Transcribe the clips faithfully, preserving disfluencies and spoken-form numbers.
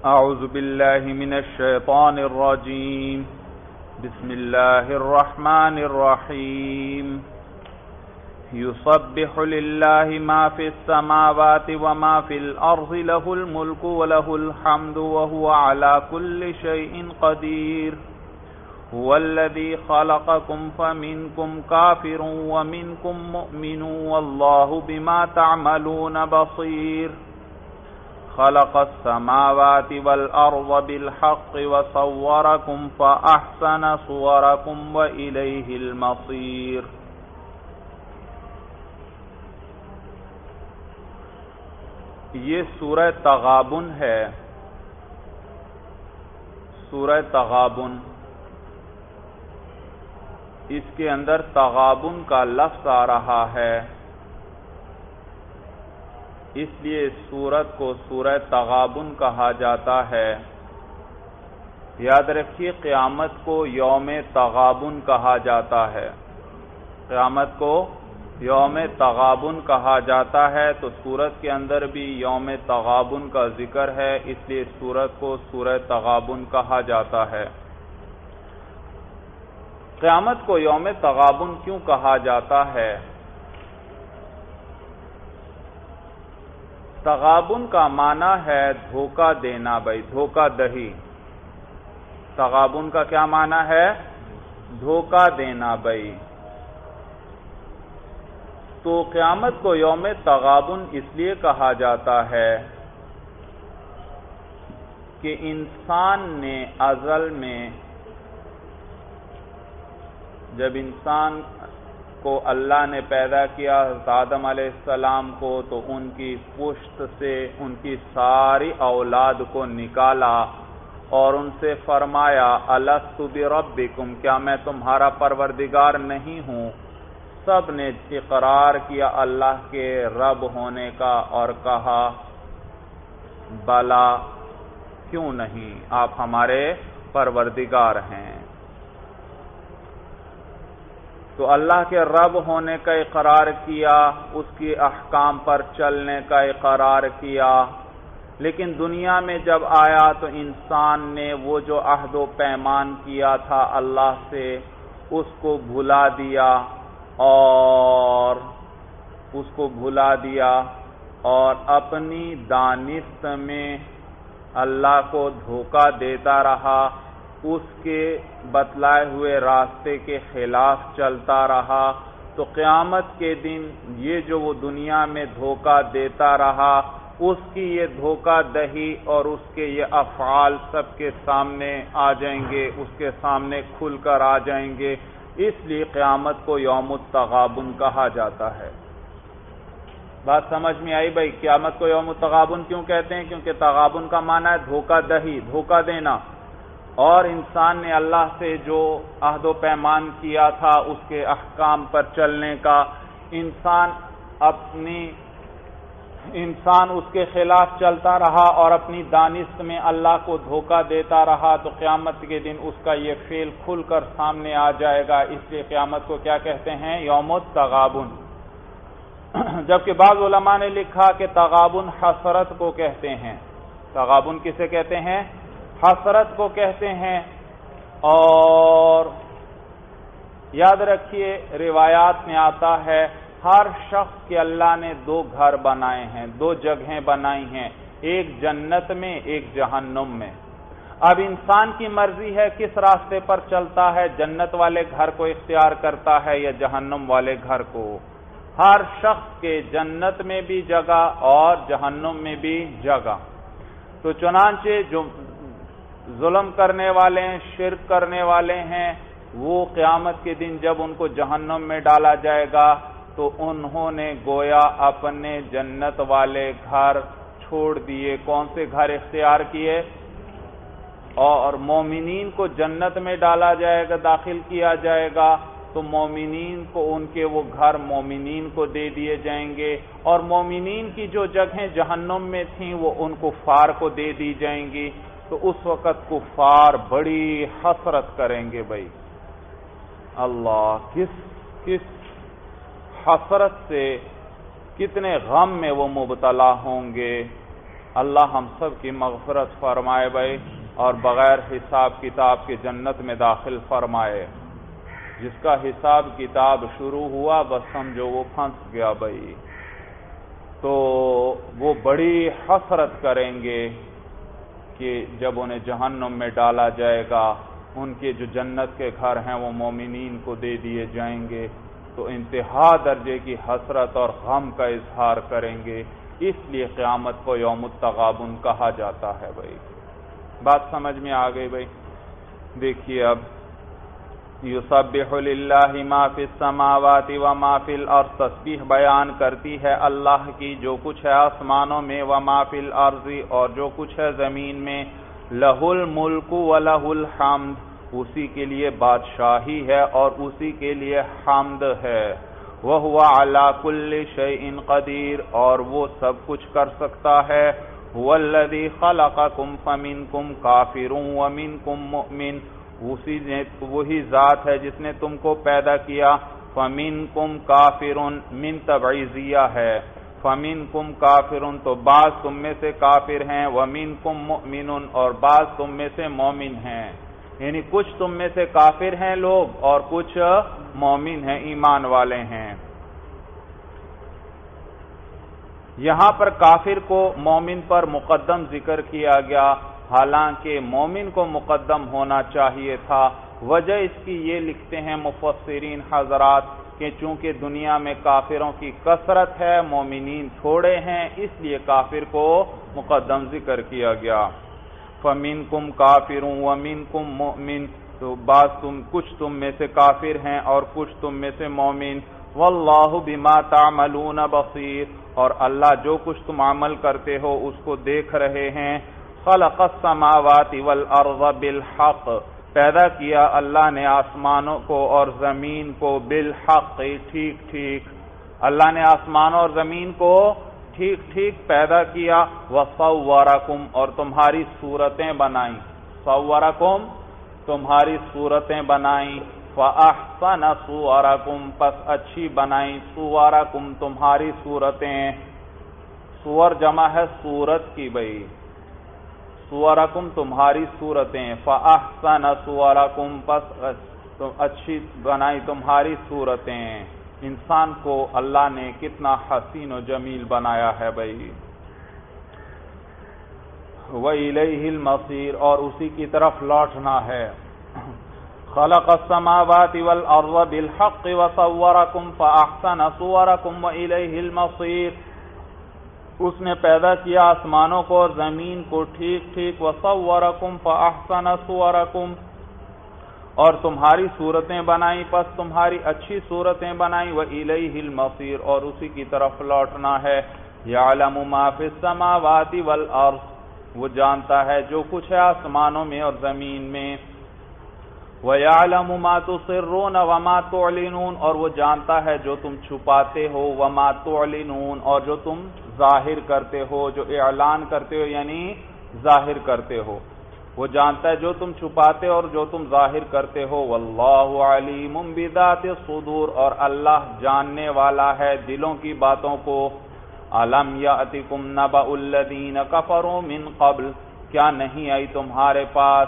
اعوذ باللہ من الشیطان الرجیم بسم اللہ الرحمن الرحیم یسبح للہ ما فی السماوات وما فی الارض لہ الملک ولہ الحمد وہو علی کل شیء قدیر هو الذی خلقکم فمنکم کافر ومنکم مؤمن واللہ بما تعملون بصیر خلق السماوات والأرض بالحق وصوركم فأحسن صوركم وإليه المصير. یہ سورہ تغابن ہے. سورہ تغابن، اس کے اندر تغابن کا لفظ آ رہا ہے، اس لیے اس سورت کو سورہ تغابن کہا جاتا ہے. یاد رکھیے قیامت کو یوم تغابن کہا جاتا ہے. قیامت کو یوم تغابن کہا جاتا ہے، تو سورت کے اندر بھی یوم تغابن کا ذکر ہے، اس لیے اس سورت کو سورہ تغابن کہا جاتا ہے. قیامت کو یوم تغابن کیوں کہا جاتا ہے؟ تغابن کا معنی ہے دھوکہ دینا بھائی، دھوکہ دہی. تغابن کا کیا معنی ہے؟ دھوکہ دینا بھائی. تو قیامت کو یوم تغابن اس لیے کہا جاتا ہے کہ انسان نے ازل میں جب انسان کو اللہ نے پیدا کیا، حضرت آدم علیہ السلام کو، تو ان کی پشت سے ان کی ساری اولاد کو نکالا اور ان سے فرمایا الست بربکم، کیا میں تمہارا پروردگار نہیں ہوں؟ سب نے اقرار کیا اللہ کے رب ہونے کا اور کہا بلا، کیوں نہیں، آپ ہمارے پروردگار ہیں. تو اللہ کے رب ہونے کا اقرار کیا، اس کی احکام پر چلنے کا اقرار کیا. لیکن دنیا میں جب آیا تو انسان نے وہ جو عہد و پیمان کیا تھا اللہ سے، اس کو بھلا دیا اور اس کو بھلا دیا اور اپنی دانست میں اللہ کو دھوکہ دیتا رہا، اس کے بتلائے ہوئے راستے کے خلاف چلتا رہا. تو قیامت کے دن یہ جو وہ دنیا میں دھوکہ دیتا رہا، اس کی یہ دھوکہ دہی اور اس کے یہ افعال سب کے سامنے آ جائیں گے، اس کے سامنے کھل کر آ جائیں گے. اس لیے قیامت کو یوم التغابن کہا جاتا ہے. بات سمجھ میں آئی بھائی؟ قیامت کو یوم التغابن کیوں کہتے ہیں؟ کیونکہ تغابن کا معنی ہے دھوکہ دہی، دھوکہ دینا. اور انسان نے اللہ سے جو عہد و پیمان کیا تھا اس کے احکام پر چلنے کا، انسان اپنی انسان اس کے خلاف چلتا رہا اور اپنی دانست میں اللہ کو دھوکہ دیتا رہا. تو قیامت کے دن اس کا یہ فعل کھل کر سامنے آ جائے گا. اس لیے قیامت کو کیا کہتے ہیں؟ یوم التغابن. جبکہ بعض علماء نے لکھا کہ تغابن حسرت کو کہتے ہیں. تغابن کسے کہتے ہیں؟ حسرت کو کہتے ہیں. اور یاد رکھیے روایات میں آتا ہے ہر شخص کے اللہ نے دو گھر بنائے ہیں، دو جگہیں بنائی ہیں، ایک جنت میں ایک جہنم میں. اب انسان کی مرضی ہے کس راستے پر چلتا ہے، جنت والے گھر کو اختیار کرتا ہے یا جہنم والے گھر کو. ہر شخص کے جنت میں بھی جگہ اور جہنم میں بھی جگہ. تو چنانچہ جو ظلم کرنے والے ہیں، شرک کرنے والے ہیں، وہ قیامت کے دن جب ان کو جہنم میں ڈالا جائے گا تو انہوں نے گویا اپنے جنت والے گھر چھوڑ دیے. کون سے گھر اختیار کیے؟ اور مومنین کو جنت میں ڈالا جائے گا، داخل کیا جائے گا، تو مومنین کو ان کے وہ گھر مومنین کو دے دیے جائیں گے، اور مومنین کی جو جگہیں جہنم میں تھیں وہ ان کفار کو دے دی جائیں گی. تو اس وقت کفار بڑی حسرت کریں گے بھائی. اللہ کس کس حسرت سے، کتنے غم میں وہ مبتلا ہوں گے. اللہ ہم سب کی مغفرت فرمائے بھائی، اور بغیر حساب کتاب کے جنت میں داخل فرمائے۔ جس کا حساب کتاب شروع ہوا بس سمجھو وہ پھنس گیا بھائی، تو وہ بڑی حسرت کریں گے کہ جب انہیں جہنم میں ڈالا جائے گا، ان کے جو جنت کے گھر ہیں وہ مومنین کو دے دیے جائیں گے، تو انتہا درجے کی حسرت اور غم کا اظہار کریں گے۔ اس لیے قیامت کو یوم التغابن کہا جاتا ہے بھائی۔ بات سمجھ میں آ گئی بھائی؟ دیکھیے اب یسبح للہ ما فی السماوات وما فی الارض، تسبیح بیان کرتی ہے اللہ کی جو کچھ ہے آسمانوں میں، وما فی الارض اور جو کچھ ہے زمین میں، لہ الملک ولہ الحمد، اسی کے لیے بادشاہی ہے اور اسی کے لیے حمد ہے، وہو علی کل شیء قدیر، اور وہ سب کچھ کر سکتا ہے، هو الذی خلقکم فمنکم کافر ومنکم مؤمن، اسی نے وہی ذات ہے جس نے تم کو پیدا کیا، فمنکم کافر من تبعیضیہ ہے، فمنکم کافر تو بعض تم میں سے کافر ہیں، ومنکم مؤمن اور بعض تم میں سے مومن ہیں، یعنی کچھ تم میں سے کافر ہیں لوگ اور کچھ مومن ہیں، ایمان والے ہیں۔ یہاں پر کافر کو مومن پر مقدم ذکر کیا گیا، حالانکہ مومن کو مقدم ہونا چاہیے تھا۔ وجہ اس کی یہ لکھتے ہیں مفسرین حضرات کہ چونکہ دنیا میں کافروں کی کثرت ہے، مومنین تھوڑے ہیں، اس لیے کافر کو مقدم ذکر کیا گیا۔ فَمِنْكُمْ كَافِرٌ وَمِنْكُمْ مُؤْمِنٌ، تو بعض تم کچھ تم میں سے کافر ہیں اور کچھ تم میں سے مومن۔ وَاللَّهُ بِمَا تَعْمَلُونَ بَصِيرٌ، اور اللہ جو کچھ تم عمل کرتے ہو اس کو دیکھ رہے ہیں۔ خلق السماوات والارض بالحق، پیدا کیا اللہ نے آسمانوں کو اور زمین کو بالحق، ٹھیک ٹھیک، اللہ نے آسمانوں اور زمین کو ٹھیک ٹھیک پیدا کیا۔ وصورکم، اور تمہاری صورتیں بنائیں، صورکم تمہاری صورتیں بنائیں، فاحسن صورکم پس اچھی بنائیں، صورکم تمہاری صورتیں، صور جمع ہے صورت کی بھائی، صورکم تمہاری صورتیں، فاحسن صورکم پس اچھی بنائی تمہاری صورتیں۔ انسان کو اللہ نے کتنا حسین و جمیل بنایا ہے بھائی۔ وَإِلَيْهِ الْمَصِيرُ، اور اسی کی طرف لوٹنا ہے۔ خلق السماوات والارض بالحق وصورکم فاحسن صورکم وإلیہ المصیر، اس نے پیدا کیا آسمانوں کو اور زمین کو ٹھیک ٹھیک، وصورکم فاحسن صورکم، اور تمہاری صورتیں بنائیں پس تمہاری اچھی صورتیں بنائیں، وإلیہ المصیر، اور اسی کی طرف لوٹنا ہے۔ یعلم ما فی السماوات والارض، وہ جانتا ہے جو کچھ ہے آسمانوں میں اور زمین میں۔ وَيَعْلَمُ مَا تُسِرُّونَ وَمَا تُعْلِنُونَ، اور وہ جانتا ہے جو تم چھپاتے ہو، وَمَا تُعْلِنُونَ، اور جو تم ظاہر کرتے ہو، جو اعلان کرتے ہو یعنی ظاہر کرتے ہو، وہ جانتا ہے جو تم چھپاتے اور جو تم ظاہر کرتے ہو۔ وَاللَّهُ عَلِيمٌ بِذَاتِ الصُّدُورِ، اور اللہ جاننے والا ہے دلوں کی باتوں کو۔ أَلَمْ يَأْتِكُمْ نَبَأُ الَّذِينَ كَفَرُوا مِنْ قَبْلُ، کیا نہیں آئی تمہارے پاس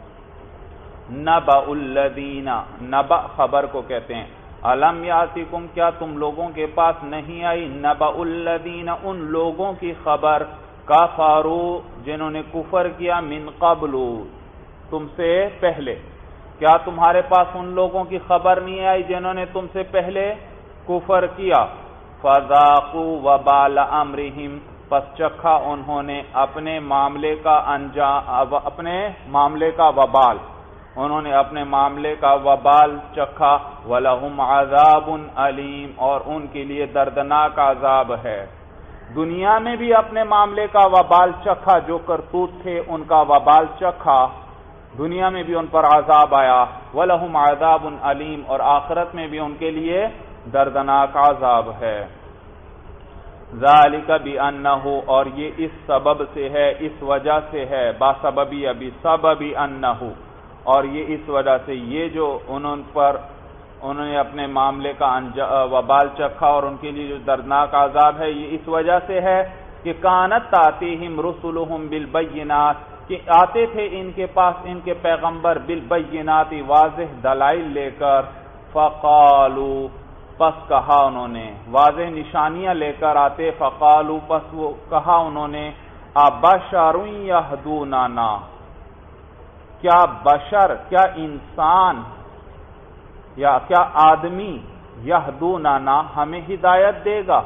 نبأ الذین، نبأ خبر کو کہتے ہیں، الم یاتکم کیا تم لوگوں کے پاس نہیں آئی، نبأ الذین ان لوگوں کی خبر، کفروا جنہوں نے کفر کیا، من قبل تم سے پہلے، کیا تمہارے پاس ان لوگوں کی خبر نہیں آئی جنہوں نے تم سے پہلے کفر کیا، فذاقوا وبال امرہم، پس چکھا انہوں نے اپنے معاملے کا انجام، اپنے معاملے کا وبال، انہوں نے اپنے معاملے کا وبال چکھا۔ وَلَهُمْ عَذَابٌ عَلِيمٌ، اور ان کے لیے دردناک عذاب ہے۔ دنیا میں بھی اپنے معاملے کا وبال چکھا، جو کرتوت تھے ان کا وبال چکھا، دنیا میں بھی ان پر عذاب آیا۔ وَلَهُمْ عَذَابٌ عَلِيمٌ، اور آخرت میں بھی ان کے لیے دردناک عذاب ہے۔ ذَلِكَ بِأَنَّهُ، اور یہ اس سبب سے ہے، اس وجہ سے ہے، با سببی ابھی سببی انہو، اور یہ اس وجہ سے یہ جو انہوں پر انہوں نے اپنے معاملے کا وبال چکھا اور ان کے لیے جو دردناک عذاب ہے، یہ اس وجہ سے ہے کہ کانت تاتیہم رسلہم بالبینات، کہ آتے تھے ان کے پاس ان کے پیغمبر بالبینات واضح دلائل لے کر، فقالو پس کہا انہوں نے، واضح نشانیاں لے کر آتے، فقالو پس وہ کہا انہوں نے، ابشر یہدوننا، کیا بشر، کیا انسان یا کیا آدمی، یہدوننا ہمیں ہدایت دے گا؟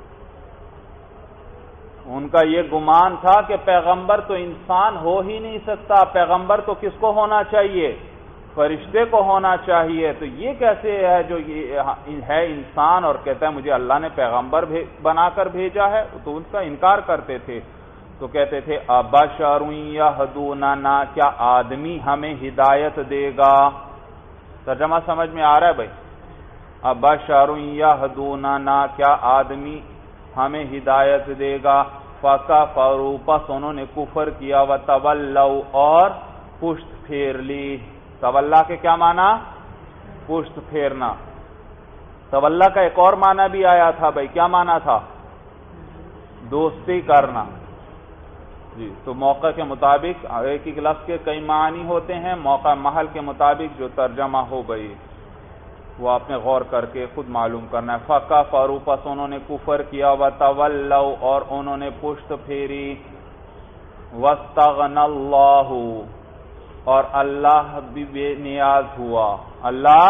ان کا یہ گمان تھا کہ پیغمبر تو انسان ہو ہی نہیں سکتا، پیغمبر تو کس کو ہونا چاہیے؟ فرشتے کو ہونا چاہیے، تو یہ کیسے ہے جو ہے انسان اور کہتا ہے مجھے اللہ نے پیغمبر بنا کر بھیجا ہے؟ تو ان کا انکار کرتے تھے، تو کہتے تھے ابشر یہدوننا، کیا آدمی ہمیں ہدایت دے گا؟ ترجمہ سمجھ میں آ رہا ہے بھائی؟ ابشر یہدوننا، کیا آدمی ہمیں ہدایت دے گا؟ فکفروا، پس انہوں نے کفر کیا، وتولوا، اور پشت پھیر لی۔ تولا کے کیا معنی؟ پشت پھیرنا۔ تولا کا ایک اور معنی بھی آیا تھا بھائی، کیا معنی تھا؟ دوستی کرنا۔ جی، تو موقع کے مطابق ایک ایک لفظ کے کئی معنی ہوتے ہیں، موقع محل کے مطابق جو ترجمہ ہو گئی وہ آپ نے غور کر کے خود معلوم کرنا ہے۔ فکفروا، پس انہوں نے کفر کیا، وتولوا، اور انہوں نے پشت پھیری، واستغنى اللہ، اور اللہ بھی بے نیاز ہوا، اللہ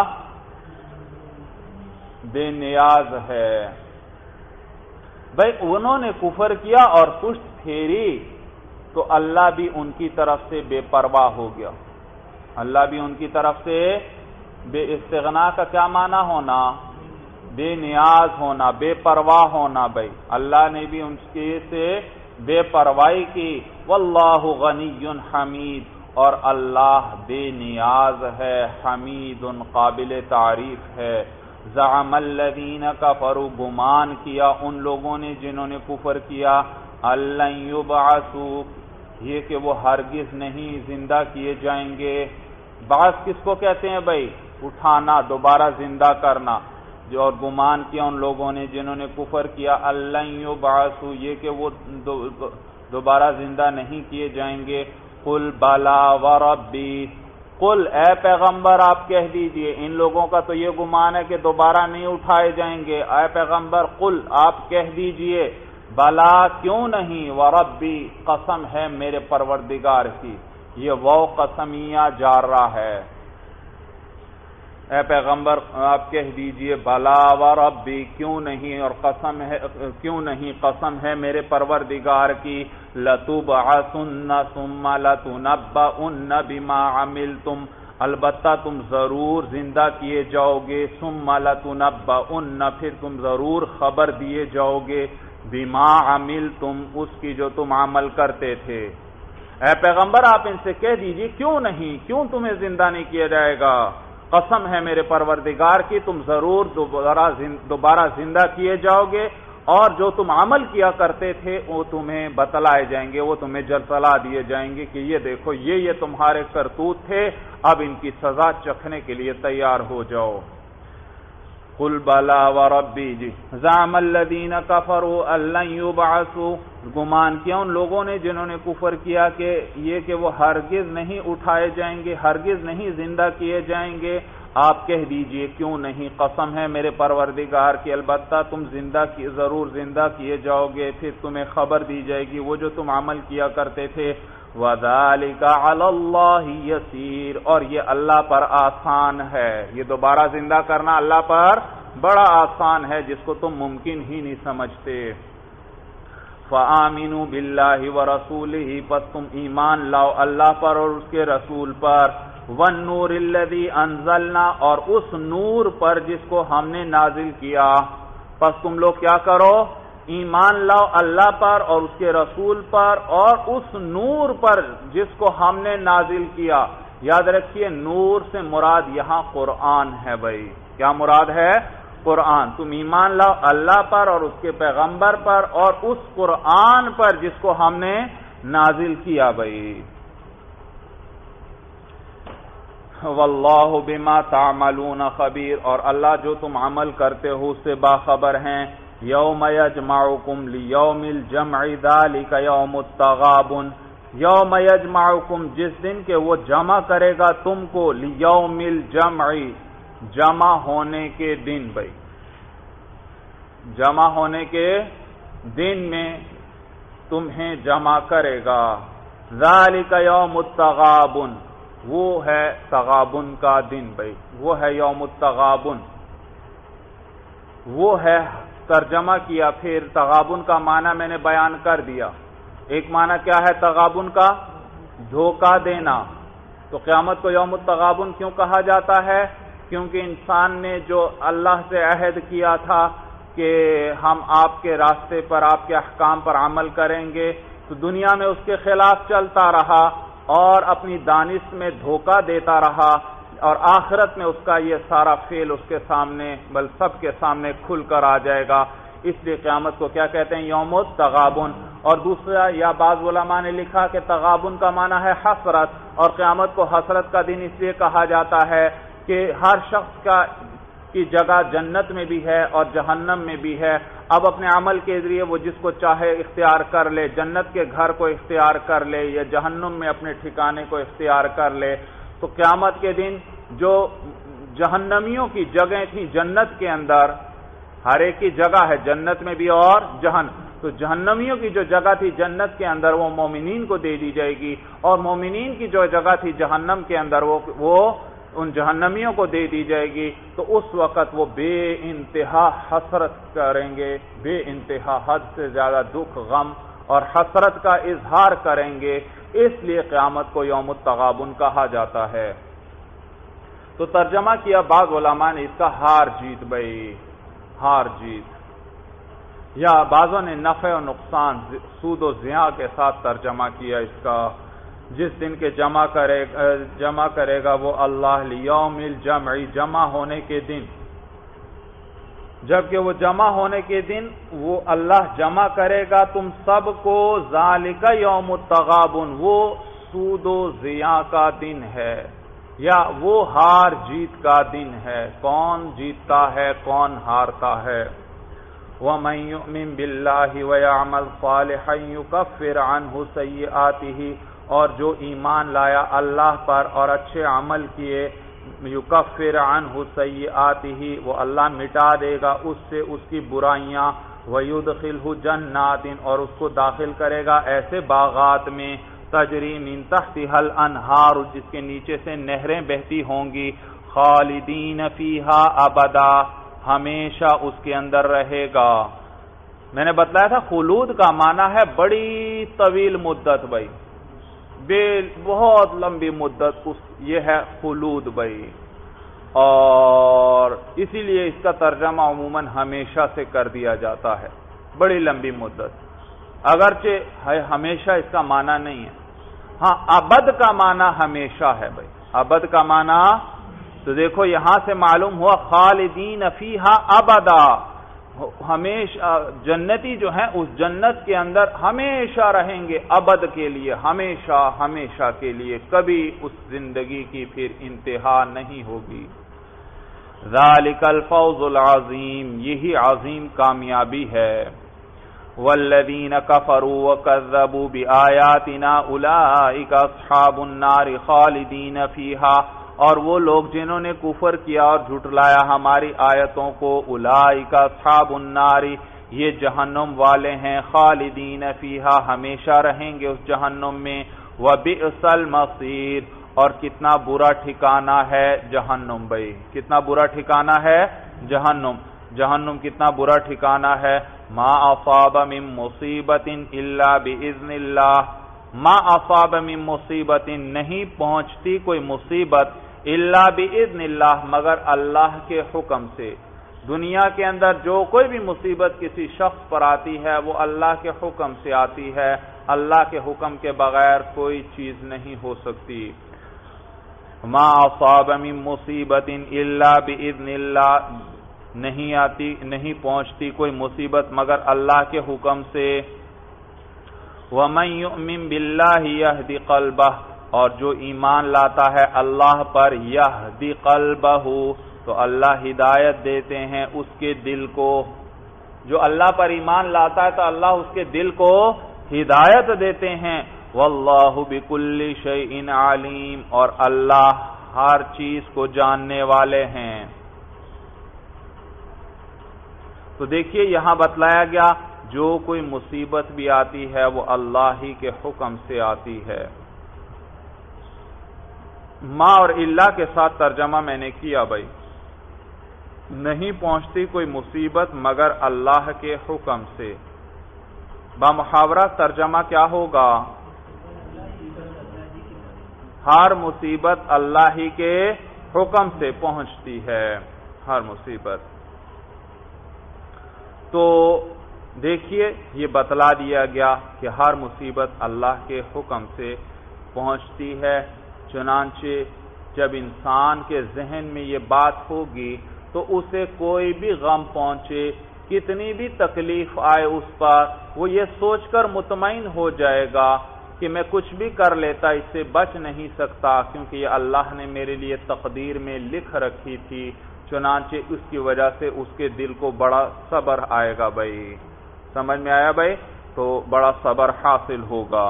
بے نیاز ہے۔ بھئی انہوں نے کفر کیا اور پشت پھیری تو اللہ بھی ان کی طرف سے بے پرواہ ہو گیا، اللہ بھی ان کی طرف سے بے استغنا کا کیا معنی ہونا؟ بے نیاز ہونا، بے پرواہ ہونا۔ بھائی اللہ نے بھی ان کے سے بے پرواہی کی، واللہ غنی حمید، اور اللہ بے نیاز ہے، حمید قابل تعریف ہے۔ زعم الذین کفروا، گمان کیا ان لوگوں نے جنہوں نے کفر کیا، لن یبعثوا، یہ کہ وہ ہرگز نہیں زندہ کیے جائیں گے۔ بعث کس کو کہتے ہیں بھائی؟ اٹھانا، دوبارہ زندہ کرنا۔ جو اور گمان کیا ان لوگوں نے جنہوں نے کفر کیا، لن یبعثوا، یہ کہ وہ دوبارہ زندہ نہیں کیے جائیں گے۔ قل بلا وربی، قل اے پیغمبر آپ کہہ دیجئے، ان لوگوں کا تو یہ گمان ہے کہ دوبارہ نہیں اٹھائے جائیں گے، اے پیغمبر قل آپ کہہ دیجئے، بلا کیوں نہیں، وربی قسم ہے میرے پروردگار کی، یہ وہ قسمیہ جارہ ہے۔ اے پیغمبر آپ کہہ دیجئے بلا وربی، کیوں نہیں، اور قسم ہے، کیوں نہیں، قسم ہے میرے پروردگار کی، لتبعثن ثم لتنبؤن بما عملتم، البتہ تم ضرور زندہ کیے جاؤ گے، ثم لتنبؤن، پھر تم ضرور خبر دیے جاؤ گے، بما عملتم، اس کی جو تم عمل کرتے تھے۔ اے پیغمبر آپ ان سے کہہ دیجئے کیوں نہیں، کیوں تمہیں زندہ نہیں کیا جائے گا، قسم ہے میرے پروردگار کی تم ضرور دوبارہ زندہ کیے جاؤ گے، اور جو تم عمل کیا کرتے تھے وہ تمہیں بتلائے جائیں گے، وہ تمہیں جلسلا دیے جائیں گے کہ یہ دیکھو یہ یہ تمہارے کرتوت تھے، اب ان کی سزا چکھنے کے لیے تیار ہو جاؤ۔ قل بلا وربی، جی زعم الذین کفروا لن یبعثوا، گمان کیا ان لوگوں نے جنہوں نے کفر کیا کہ یہ کہ وہ ہرگز نہیں اٹھائے جائیں گے، ہرگز نہیں زندہ کیے جائیں گے۔ آپ کہہ دیجئے کیوں نہیں، قسم ہے میرے پروردگار کی، البتہ تم زندہ کی ضرور زندہ کیے جاؤ گے، پھر تمہیں خبر دی جائے گی وہ جو تم عمل کیا کرتے تھے۔ وَذَلِكَ عَلَى اللَّهِ يَسِيرٌ، اور یہ اللہ پر آسان ہے، یہ دوبارہ زندہ کرنا اللہ پر بڑا آسان ہے جس کو تم ممکن ہی نہیں سمجھتے۔ فَآمِنُوا بِاللَّهِ وَرَسُولِهِ، پس تم ایمان لاؤ اللہ پر اور اس کے رسول پر، وَالنُّورِ الَّذِي أَنزَلْنَا، اور اس نور پر جس کو ہم نے نازل کیا۔ پس تم لوگ کیا کرو، ایمان لاؤ اللہ پر اور اس کے رسول پر اور اس نور پر جس کو ہم نے نازل کیا۔ یاد رکھیے نور سے مراد یہاں قرآن ہے بھائی، کیا مراد ہے؟ قرآن۔ تم ایمان لاؤ اللہ پر اور اس کے پیغمبر پر اور اس قرآن پر جس کو ہم نے نازل کیا بھائی۔ واللہ بما تعملون خبیر، اور اللہ جو تم عمل کرتے ہو اس سے باخبر ہیں۔ یوم یجمعکم لیوم الجمع ذالک یوم التغابن، یوم یجمعکم جس دن کہ وہ جمع کرے گا تم کو، لیوم الجمع جمع ہونے کے دن، بھائی جمع ہونے کے دن میں تمہیں جمع کرے گا، ذالک یوم التغابن وہ ہے تغابن کا دن، بھائی وہ ہے یوم التغابن، وہ ہے ترجمہ کیا۔ پھر تغابن کا معنی میں نے بیان کر دیا۔ ایک معنی کیا ہے تغابن کا؟ دھوکہ دینا۔ تو قیامت کو یوم التغابن کیوں کہا جاتا ہے؟ کیونکہ انسان نے جو اللہ سے عہد کیا تھا کہ ہم آپ کے راستے پر، آپ کے احکام پر عمل کریں گے، تو دنیا میں اس کے خلاف چلتا رہا اور اپنی دانش میں دھوکہ دیتا رہا، اور آخرت میں اس کا یہ سارا فعل اس کے سامنے بل سب کے سامنے کھل کر آ جائے گا۔ اس لیے قیامت کو کیا کہتے ہیں؟ یوم التغابن۔ اور دوسرا، یا بعض علماء نے لکھا کہ تغابن کا معنی ہے حسرت، اور قیامت کو حسرت کا دن اس لیے کہا جاتا ہے کہ ہر شخص کا کی جگہ جنت میں بھی ہے اور جہنم میں بھی ہے۔ اب اپنے عمل کے ذریعے وہ جس کو چاہے اختیار کر لے، جنت کے گھر کو اختیار کر لے یا جہنم میں اپنے ٹھکانے کو اختیار کر لے۔ تو قیامت کے دن جو جہنمیوں کی جگہیں تھیں جنت کے اندر، ہر ایک کی جگہ ہے جنت میں بھی اور جہنم، تو جہنمیوں کی جو جگہ تھی جنت کے اندر وہ مومنین کو دے دی جائے گی، اور مومنین کی جو جگہ تھی جہنم کے اندر وہ وہ ان جہنمیوں کو دے دی جائے گی۔ تو اس وقت وہ بے انتہا حسرت کریں گے، بے انتہا حد سے زیادہ دکھ، غم اور حسرت کا اظہار کریں گے۔ اس لیے قیامت کو یوم التغابن کہا جاتا ہے۔ تو ترجمہ کیا بعض علماء نے اس کا ہار جیت، بھائی ہار جیت، یا بعضوں نے نفع و نقصان، سود و زیاں کے ساتھ ترجمہ کیا اس کا۔ جس دن کے جمع کرے جمع کرے گا وہ اللہ، لیوم الجمع جمع ہونے کے دن، جبکہ وہ جمع ہونے کے دن وہ اللہ جمع کرے گا تم سب کو، ذالک یوم التغابن وہ سود و زیاں کا دن ہے، یا وہ ہار جیت کا دن ہے۔ کون جیتتا ہے کون ہارتا ہے؟ وَمَن يُؤْمِن بِاللَّهِ وَيَعْمَلْ صَالِحًا يُكَفِّرْ عَنْهُ سَيِّئَاتِهِ، اور جو ایمان لایا اللہ پر اور اچھے عمل کیے، یکفر عنہ سیئاتہ وہ اللہ مٹا دے گا اس سے اس کی برائیاں، ویدخلہ جنات اور اس کو داخل کرے گا ایسے باغات میں، تجری من تحتها الانہار جس کے نیچے سے نہریں بہتی ہوں گی، خالدین فیہا ابدا ہمیشہ اس کے اندر رہے گا۔ میں نے بتلایا تھا خلود کا معنی ہے بڑی طویل مدت، بھائی بے بہت لمبی مدت، اس یہ ہے خلود بھائی، اور اسی لیے اس کا ترجمہ عموماً ہمیشہ سے کر دیا جاتا ہے، بڑی لمبی مدت، اگرچہ ہے ہمیشہ اس کا معنی نہیں ہے۔ ہاں ابد کا معنی ہمیشہ ہے بھائی، ابد کا معنی تو دیکھو یہاں سے معلوم ہوا خالدین فیہا ابدا، ہمیشہ جنتی جو ہیں اس جنت کے اندر ہمیشہ رہیں گے، ابد کے لیے، ہمیشہ ہمیشہ کے لیے، کبھی اس زندگی کی پھر انتہا نہیں ہوگی۔ ذالک الفوز العظیم یہی عظیم کامیابی ہے۔ والذین کفروا وکذبوا بآیاتنا اولئک اصحاب النار خالدین فیہا، اور وہ لوگ جنہوں نے کفر کیا اور جھٹلایا ہماری آیتوں کو، اولئک اصحاب النار یہ جہنم والے ہیں، خالدین فیہا ہمیشہ رہیں گے اس جہنم میں، وبئس المصیر اور کتنا برا ٹھکانہ ہے جہنم، بھائی کتنا برا ٹھکانہ ہے جہنم، جہنم کتنا برا ٹھکانہ ہے۔ ما اصاب من مصیبت الا باذن اللہ، ما اصاب من مصیبت نہیں پہنچتی کوئی مصیبت الا باذن اللہ مگر اللہ کے حکم سے۔ دنیا کے اندر جو کوئی بھی مصیبت کسی شخص پر آتی ہے وہ اللہ کے حکم سے آتی ہے، اللہ کے حکم کے بغیر کوئی چیز نہیں ہو سکتی۔ ما اصاب من مصیبت الا باذن اللہ نہیں آتی نہیں پہنچتی کوئی مصیبت مگر اللہ کے حکم سے۔ وَمَن يُؤْمِن بِاللَّهِ يَهْدِ قَلْبَهُ اور جو ایمان لاتا ہے اللہ پر، يَهْدِ قَلْبَهُ تو اللہ ہدایت دیتے ہیں اس کے دل کو، جو اللہ پر ایمان لاتا ہے تو اللہ اس کے دل کو ہدایت دیتے ہیں. واللہ بکل شیء علیم، اور اللہ ہر چیز کو جاننے والے ہیں. تو دیکھیے یہاں بتلایا گیا جو کوئی مصیبت بھی آتی ہے وہ اللہ ہی کے حکم سے آتی ہے. ما اور الا کے ساتھ ترجمہ میں نے کیا بھائی، نہیں پہنچتی کوئی مصیبت مگر اللہ کے حکم سے. بامحاورہ ترجمہ کیا ہوگا؟ ہر مصیبت اللہ ہی کے حکم سے پہنچتی ہے، ہر مصیبت. تو دیکھیے یہ بتلا دیا گیا کہ ہر مصیبت اللہ کے حکم سے پہنچتی ہے. چنانچہ جب انسان کے ذہن میں یہ بات ہوگی تو اسے کوئی بھی غم پہنچے، کتنی بھی تکلیف آئے اس پر، وہ یہ سوچ کر مطمئن ہو جائے گا کہ میں کچھ بھی کر لیتا اس سے بچ نہیں سکتا، کیونکہ یہ اللہ نے میرے لیے تقدیر میں لکھ رکھی تھی. چنانچہ اس کی وجہ سے اس کے دل کو بڑا صبر آئے گا. بھائی سمجھ میں آیا بھائی؟ تو بڑا صبر حاصل ہوگا.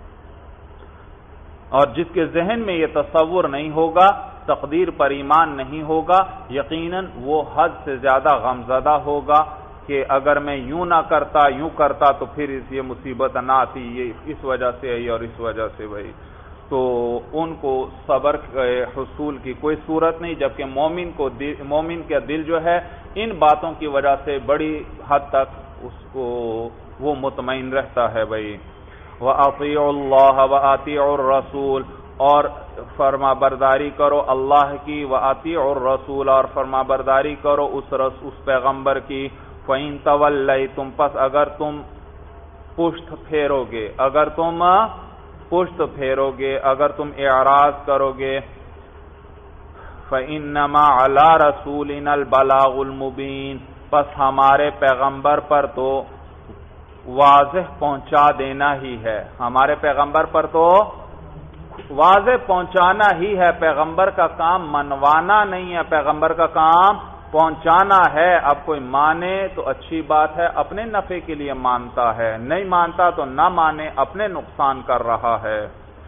اور جس کے ذہن میں یہ تصور نہیں ہوگا، تقدیر پر ایمان نہیں ہوگا، یقیناً وہ حد سے زیادہ غمزدہ ہوگا کہ اگر میں یوں نہ کرتا یوں کرتا تو پھر یہ مصیبت نہ آتی، یہ اس وجہ سے آئی اور اس وجہ سے. بھائی تو ان کو صبر کے حصول کی کوئی صورت نہیں، جبکہ مومن کو مومن کا دل جو ہے ان باتوں کی وجہ سے بڑی حد تک اس کو وہ مطمئن رہتا ہے. بھائی وَأَطِيعُوا اللَّهَ وَأَطِيعُوا الرَّسُولَ، اور فرما برداری کرو اللہ کی، وَأَطِيعُوا الرَّسُولَ، اور فرما برداری کرو اس اس پیغمبر کی. فَإِن تَوَلَّيْتُمْ، پس اگر تم پشت پھیرو گے، اگر تم پشت پھیرو گے، اگر تم اعراض کرو گے، فَإِنَّمَا عَلَى رَسُولِنَا الْبَلَاغُ الْمُبِينُ، پس ہمارے پیغمبر پر تو واضح پہنچا دینا ہی ہے. ہمارے پیغمبر پر تو واضح پہنچانا ہی ہے. پیغمبر کا کام منوانا نہیں ہے، پیغمبر کا کام پہنچانا ہے. اب کوئی مانے تو اچھی بات ہے، اپنے نفع کے لیے مانتا ہے، نہیں مانتا تو نہ مانے، اپنے نقصان کر رہا ہے.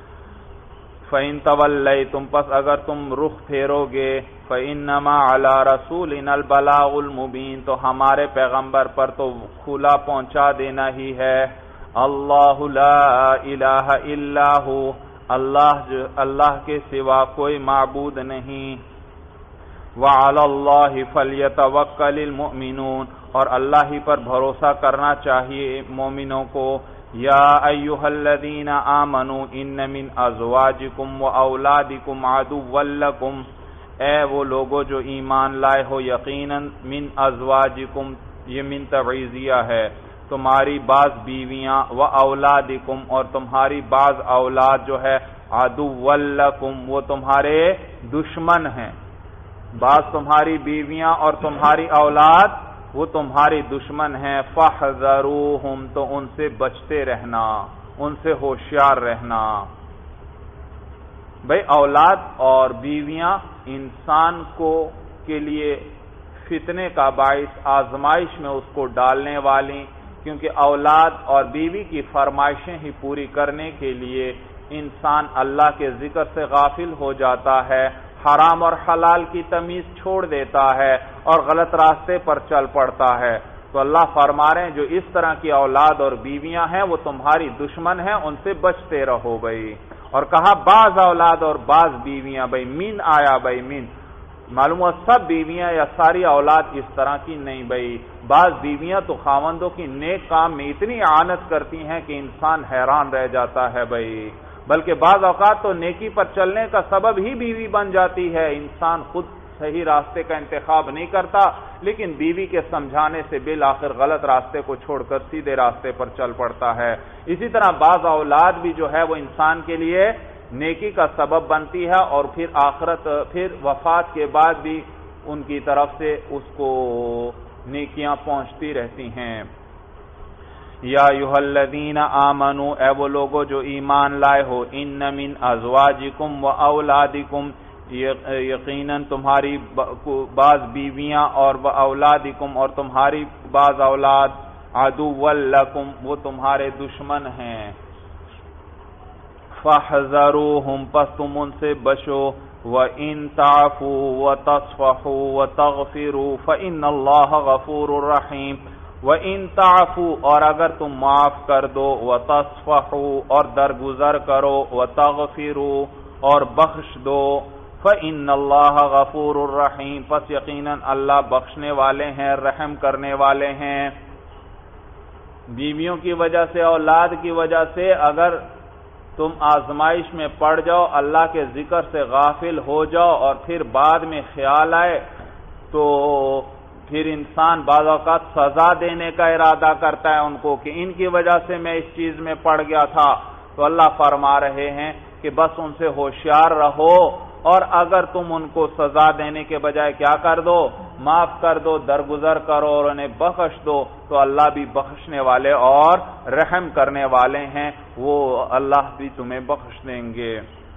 فَإِن تَوَلَّيْتُمْ، پس اگر تم رخ پھیرو گے، فَإِنَّمَا عَلَى رَسُولِنَا الْبَلَاغُ الْمُبِينُ، تو ہمارے پیغمبر پر تو کھلا پہنچا دینا ہی ہے. اللہ لا الہ الا ہو، اللہ جو اللہ کے سوا کوئی معبود نہیں. وَعَلَى اللَّهِ فَلْيَتَوَكَّلِ الْمُؤْمِنُونَ، اور اللہ ہی پر بھروسہ کرنا چاہیے مومنوں کو. یا ایھا الذین آمنوا ان من ازواجکم واولادکم عدوا لکم، اے وہ لوگوں جو ایمان لائے ہو، یقیناً من ازواجکم، یہ من تبعیضیہ ہے، تمہاری بعض بیویاں، و اولادکم، اور تمہاری بعض اولاد جو ہے، عدوا لکم، وہ تمہارے دشمن ہیں. بعض تمہاری بیویاں اور تمہاری اولاد وہ تمہاری دشمن ہیں. فاحذروہم، تو ان سے بچتے رہنا، ان سے ہوشیار رہنا. بھئی اولاد اور بیویاں انسان کو کے لیے فتنے کا باعث، آزمائش میں اس کو ڈالنے والی، کیونکہ اولاد اور بیوی کی فرمائشیں ہی پوری کرنے کے لیے انسان اللہ کے ذکر سے غافل ہو جاتا ہے، حرام اور حلال کی تمیز چھوڑ دیتا ہے اور غلط راستے پر چل پڑتا ہے. تو اللہ فرما رہے ہیں جو اس طرح کی اولاد اور بیویاں ہیں وہ تمہاری دشمن ہیں، ان سے بچتے رہو. بھائی اور کہا بعض اولاد اور بعض بیویاں، بھائی مین آیا، بھائی مین معلوم ہوا سب بیویاں یا ساری اولاد اس طرح کی نہیں. بھائی بعض بیویاں تو خاوندوں کی نیک کام میں اتنی اعانت کرتی ہیں کہ انسان حیران رہ جاتا ہے. بھائی بلکہ بعض اوقات تو نیکی پر چلنے کا سبب ہی بیوی بن جاتی ہے. انسان خود صحیح راستے کا انتخاب نہیں کرتا، لیکن بیوی کے سمجھانے سے بالآخر غلط راستے کو چھوڑ کر سیدھے راستے پر چل پڑتا ہے. اسی طرح بعض اولاد بھی جو ہے وہ انسان کے لیے نیکی کا سبب بنتی ہے، اور پھر آخرت پھر وفات کے بعد بھی ان کی طرف سے اس کو نیکیاں پہنچتی رہتی ہیں. یا ایھا الذین آمنوا، اے وہ لوگوں جو ایمان لائے ہو، ان من ازواجکم و اولادکم، یقیناً تمہاری بعض بیویاں اور اولادکم اور تمہاری بعض اولاد عدو لکم وہ تمہارے دشمن ہیں، فاحذروہم پس تم ان سے بچو، وَإِن تَعْفُوا وَتَصْفَحُوا وَتَغْفِرُوا فَإِنَّ اللَّهَ غَفُورٌ رَحِيمٌ۔ وَإِن تَعْفُوا اور اگر تم معاف کر دو، وَتَصْفَحُوا اور درگزر کرو، وَتَغْفِرُوا اور بخش دو، فَإِنَّ اللَّهَ غَفُورٌ رَحِيمٌ پس یقیناً اللہ بخشنے والے ہیں، رحم کرنے والے ہیں۔ بیویوں کی وجہ سے، اولاد کی وجہ سے اگر تم آزمائش میں پڑ جاؤ، اللہ کے ذکر سے غافل ہو جاؤ اور پھر بعد میں خیال آئے تو پھر انسان بعض اوقات سزا دینے کا ارادہ کرتا ہے ان کو کہ ان کی وجہ سے میں اس چیز میں پڑ گیا تھا، تو اللہ فرما رہے ہیں کہ بس ان سے ہوشیار رہو، اور اگر تم ان کو سزا دینے کے بجائے کیا کر دو، معاف کر دو، درگزر کرو اور انہیں بخش دو، تو اللہ بھی بخشنے والے اور رحم کرنے والے ہیں، وہ اللہ بھی تمہیں بخش دیں گے۔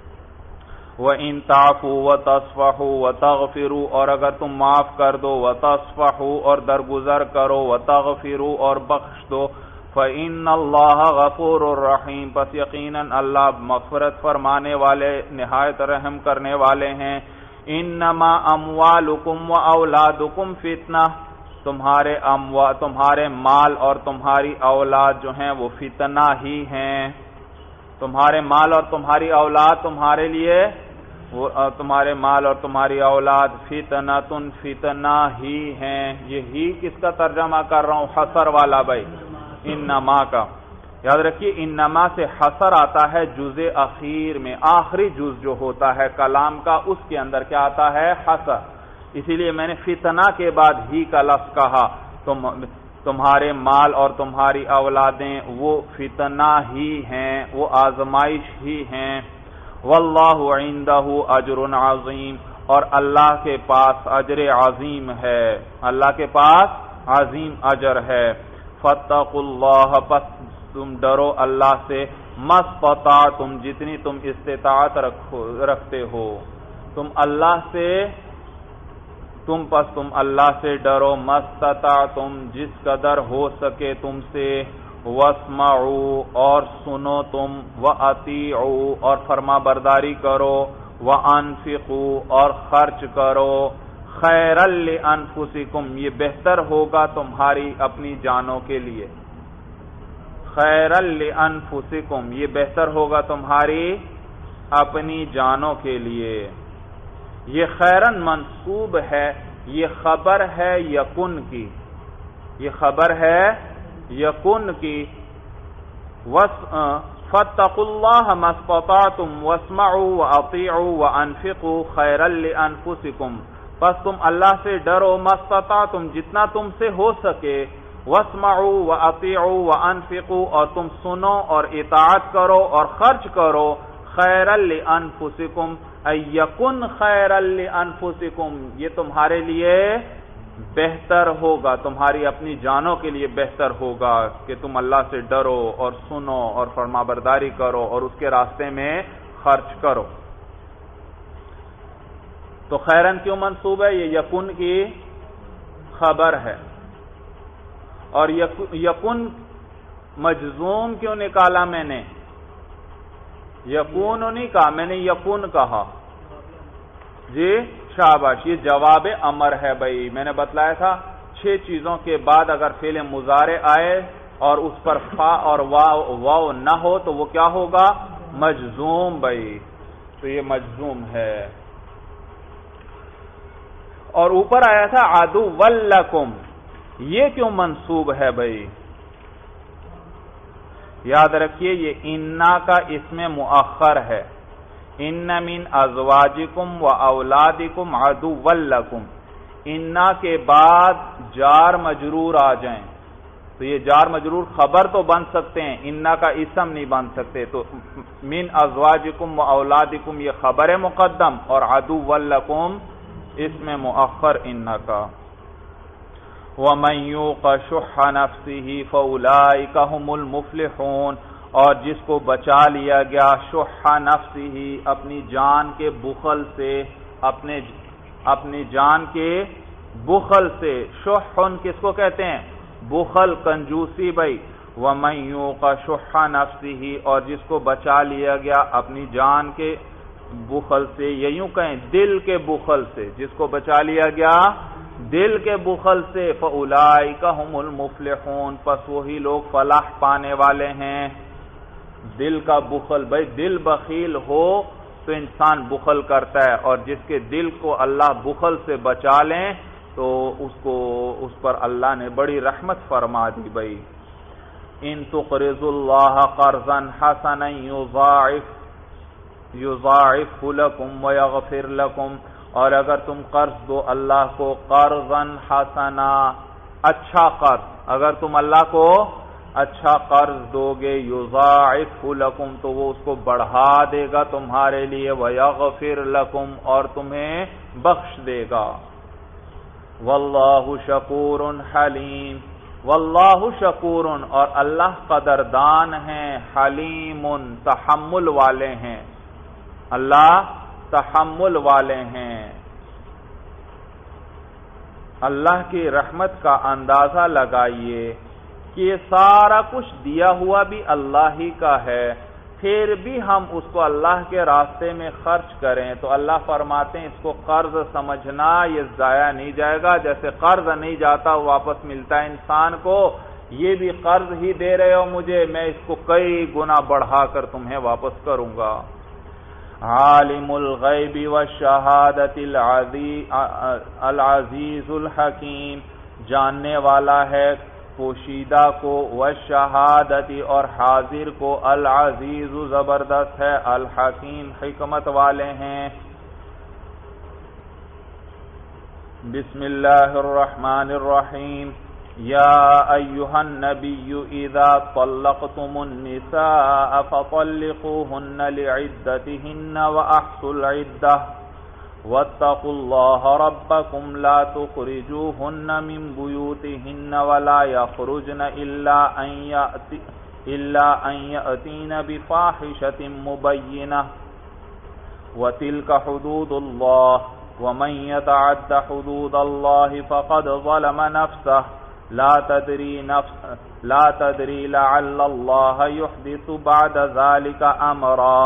وَإِن تَعْفُوا وَتَصْفَحُوا وَتَغْفِرُوا اور اگر تم معاف کر دو، وَتَصْفَحُوا اور درگزر کرو، وَتَغْفِرُوا اور بخش دو، فَإِنَّ اللَّهَ غَفُورٌ رَحِيمٌ پس یقیناً اللہ مغفرت فرمانے والے، نہایت رحم کرنے والے ہیں۔ انما اموالکم واولادکم فتنہ تمہارے اموال تمہارے مال اور تمہاری اولاد جو ہیں وہ فتنہ ہی ہیں، تمہارے مال اور تمہاری اولاد تمہارے لیے وہ تمہارے مال اور تمہاری اولاد فتنۃ فتنہ ہی ہیں۔ یہ ہی کس کا ترجمہ کر رہا ہوں؟ حصر والا بھائی، انما کا یاد رکھیے، انما سے حصر آتا ہے جز اخیر میں، آخری جز جو ہوتا ہے کلام کا اس کے اندر کیا آتا ہے؟ حصر۔ اسی لیے میں نے فتنہ کے بعد ہی کا لفظ کہا، تم تمہارے مال اور تمہاری اولادیں وہ فتنہ ہی ہیں، وہ آزمائش ہی ہیں۔ واللہ عندہ اجر عظیم اور اللہ کے پاس اجر عظیم ہے، اللہ کے پاس عظیم اجر ہے۔ فاتقوا اللہ پس تم ڈرو اللہ سے، مستطعتم جتنی تم استطاعت رکھتے ہو، تم اللہ سے تم پس تم اللہ سے ڈرو، مستطعتم جس قدر ہو سکے تم سے، واسمعوا اور سنو تم، واطیعوا اور فرما برداری کرو، وانفقوا اور خرچ کرو، خیرا لانفسکم یہ بہتر ہوگا تمہاری اپنی جانوں کے لیے، خیرا لانفسکم یہ بہتر ہوگا تمہاری اپنی جانوں کے لیے۔ یہ خیرن منصوب ہے، یہ خبر ہے یکن کی، یہ خبر ہے یکن کی۔ فاتقوا اللہ ما استطعتم واسمعوا واطیعوا وانفقوا خیرا لانفسکم پس تم اللہ سے ڈرو، ما استطعتم جتنا تم سے ہو سکے، واسمعوا واطیعوا وانفقوا اور تم سنو اور اطاعت کرو اور خرچ کرو، خیرا لانفسکم ایکن خیرا لانفسکم یہ تمہارے لیے بہتر ہوگا، تمہاری اپنی جانوں کے لیے بہتر ہوگا کہ تم اللہ سے ڈرو اور سنو اور فرما برداری کرو اور اس کے راستے میں خرچ کرو۔ تو خیرن کیوں منصوب ہے؟ یہ یکن کی خبر ہے، اور یکن مجزوم کیوں نکالا میں نے؟ یکون نہیں کہا میں نے، یکون کہا جی، شاباش، یہ جواب امر ہے بھائی، میں نے بتلایا تھا چھ چیزوں کے بعد اگر فعل مضارع آئے اور اس پر فا اور واو واو نہ ہو تو وہ کیا ہوگا؟ مجزوم بھائی، تو یہ مجزوم ہے۔ اور اوپر آیا تھا عدو لکم، یہ کیوں منصوب ہے بھائی؟ یاد رکھیے یہ انا کا اسم مؤخر ہے، ان من ازواجکم و اولادکم عدو لکم، انا کے بعد جار مجرور آ جائیں تو یہ جار مجرور خبر تو بن سکتے ہیں، انا کا اسم نہیں بن سکتے، تو من ازواجکم و اولادکم یہ خبر مقدم اور عدو لکم اسم مؤخر انا کا۔ وَمَن يُوقَ شُحَّ نَفْسِهِ فَأُولَٰئِكَ هُمُ الْمُفْلِحُونَ اور جس کو بچا لیا گیا شح نفسه اپنی جان کے بخل سے، اپنے اپنی جان کے بخل سے. شحن کس کو کہتے ہیں؟ بخل، کنجوسی بھائی. وَمَن يُوقَ شُحَّ نَفْسِهِ، اور جس کو بچا لیا گیا اپنی جان کے بخل سے، یا یوں کہیں دل کے بخل سے، جس کو بچا لیا گیا دل کے بخل سے، فَأُولَئِكَ هُمُ الْمُفْلِحُونَ، پس وہی لوگ فلاح پانے والے ہیں. دل کا بخل، بھائی دل بخیل ہو تو انسان بخل کرتا ہے، اور جس کے دل کو اللہ بخل سے بچا لیں تو اس کو اس پر اللہ نے بڑی رحمت فرما دی. بھائی ان تقرضوا اللہ قرضا حسنا یضاعف یضاعف لکم ویغفر لکم، اور اگر تم قرض دو اللہ کو قرضا حسنا، اچھا قرض، اگر تم اللہ کو اچھا قرض دو گے، یضاعف لکم، تو وہ اس کو بڑھا دے گا تمہارے لیے، ویغفر لکم، اور تمہیں بخش دے گا. واللہ شکور حلیم، واللہ شکور، اور اللہ قدردان ہیں، حلیم، تحمل والے ہیں. اللہ تحمل والے ہیں. اللہ کی رحمت کا اندازہ لگائیے کہ یہ سارا کچھ دیا ہوا بھی اللہ ہی کا ہے، پھر بھی ہم اس کو اللہ کے راستے میں خرچ کریں تو اللہ فرماتے ہیں اس کو قرض سمجھنا، یہ ضائع نہیں جائے گا. جیسے قرض نہیں جاتا واپس ملتا ہے انسان کو، یہ بھی قرض ہی دے رہے ہو مجھے، میں اس کو کئی گنا بڑھا کر تمہیں واپس کروں گا. عالم الغیب والشہادۃ العزیز الحکیم، جاننے والا ہے پوشیدہ کو، والشہادت، اور حاضر کو، العزیز زبردست ہے، الحکیم حکمت والے ہیں. بسم اللہ الرحمن الرحیم. یا ایہا النبی اذا طلقتم النساء فطلقوهن لعدتهن واحصوا العدة واتقوا الله ربكم لا تخرجوهن من بيوتهن ولا يخرجن إلا أن يأتي إلا أن يأتين بفاحشة مبينة وتلك حدود الله ومن يتعد حدود الله فقد ظلم نفسه لا تدري نفس لا تدري لعل الله يحدث بعد ذلك أمرا.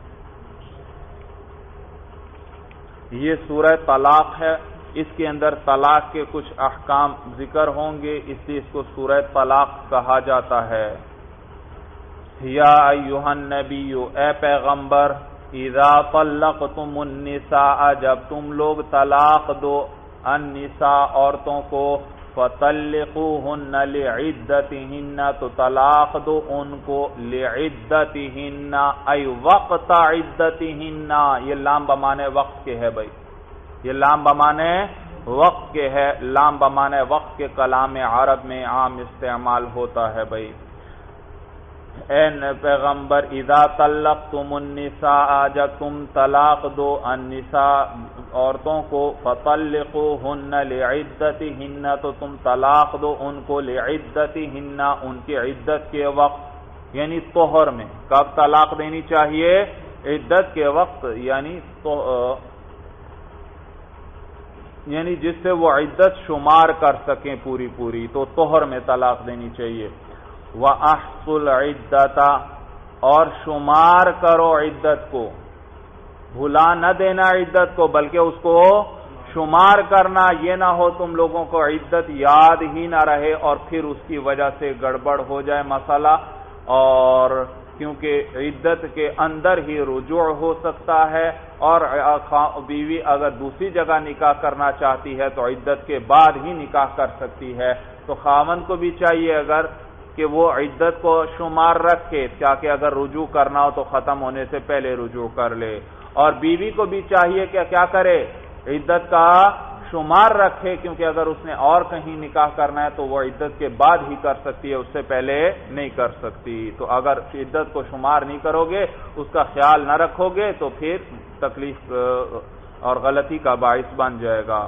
یہ سورہ طلاق ہے، اس کے اندر طلاق کے کچھ احکام ذکر ہوں گے، اس لیے اس کو سورہ طلاق کہا جاتا ہے. یا ایہا النبی، اے پیغمبر، اذا طلقتم النساء، جب تم لوگ طلاق دو، النساء عورتوں کو، فطلقوهن لعدتهن، تو طلاق دو ان کو، لعدتهن ای وقت عدتهن، یہ لام بمانے وقت کے ہے بھائی، یہ لام بمانے وقت کے ہے. لام بمانے وقت کے کلام عرب میں عام استعمال ہوتا ہے بھائی. اے پیغمبر، اذا طلقتم النساء، جب تم طلاق دو، النساء عورتوں کو، فطلقوهن لعدتهن، تو تم طلاق دو ان کو، لعدتهن ان کی عدت کے وقت، یعنی طہر میں. کب طلاق دینی چاہیے؟ عدت کے وقت، یعنی تو یعنی جس سے وہ عدت شمار کر سکیں پوری پوری، تو طہر میں طلاق دینی چاہیے. وَأَحْصُوا الْعِدَّةَ، اور شمار کرو عدت کو، بھلا نہ دینا عدت کو بلکہ اس کو شمار کرنا. یہ نہ ہو تم لوگوں کو عدت یاد ہی نہ رہے اور پھر اس کی وجہ سے گڑبڑ ہو جائے مسئلہ، اور کیونکہ عدت کے اندر ہی رجوع ہو سکتا ہے، اور بیوی اگر دوسری جگہ نکاح کرنا چاہتی ہے تو عدت کے بعد ہی نکاح کر سکتی ہے. تو خاوند کو بھی چاہیے اگر کہ وہ عدت کو شمار رکھے تاکہ اگر رجوع کرنا ہو تو ختم ہونے سے پہلے رجوع کر لے، اور بیوی کو بھی چاہیے کہ کیا کرے، عدت کا شمار رکھے، کیونکہ اگر اس نے اور کہیں نکاح کرنا ہے تو وہ عدت کے بعد ہی کر سکتی ہے، اس سے پہلے نہیں کر سکتی. تو اگر عدت کو شمار نہیں کرو گے، اس کا خیال نہ رکھو گے تو پھر تکلیف اور غلطی کا باعث بن جائے گا.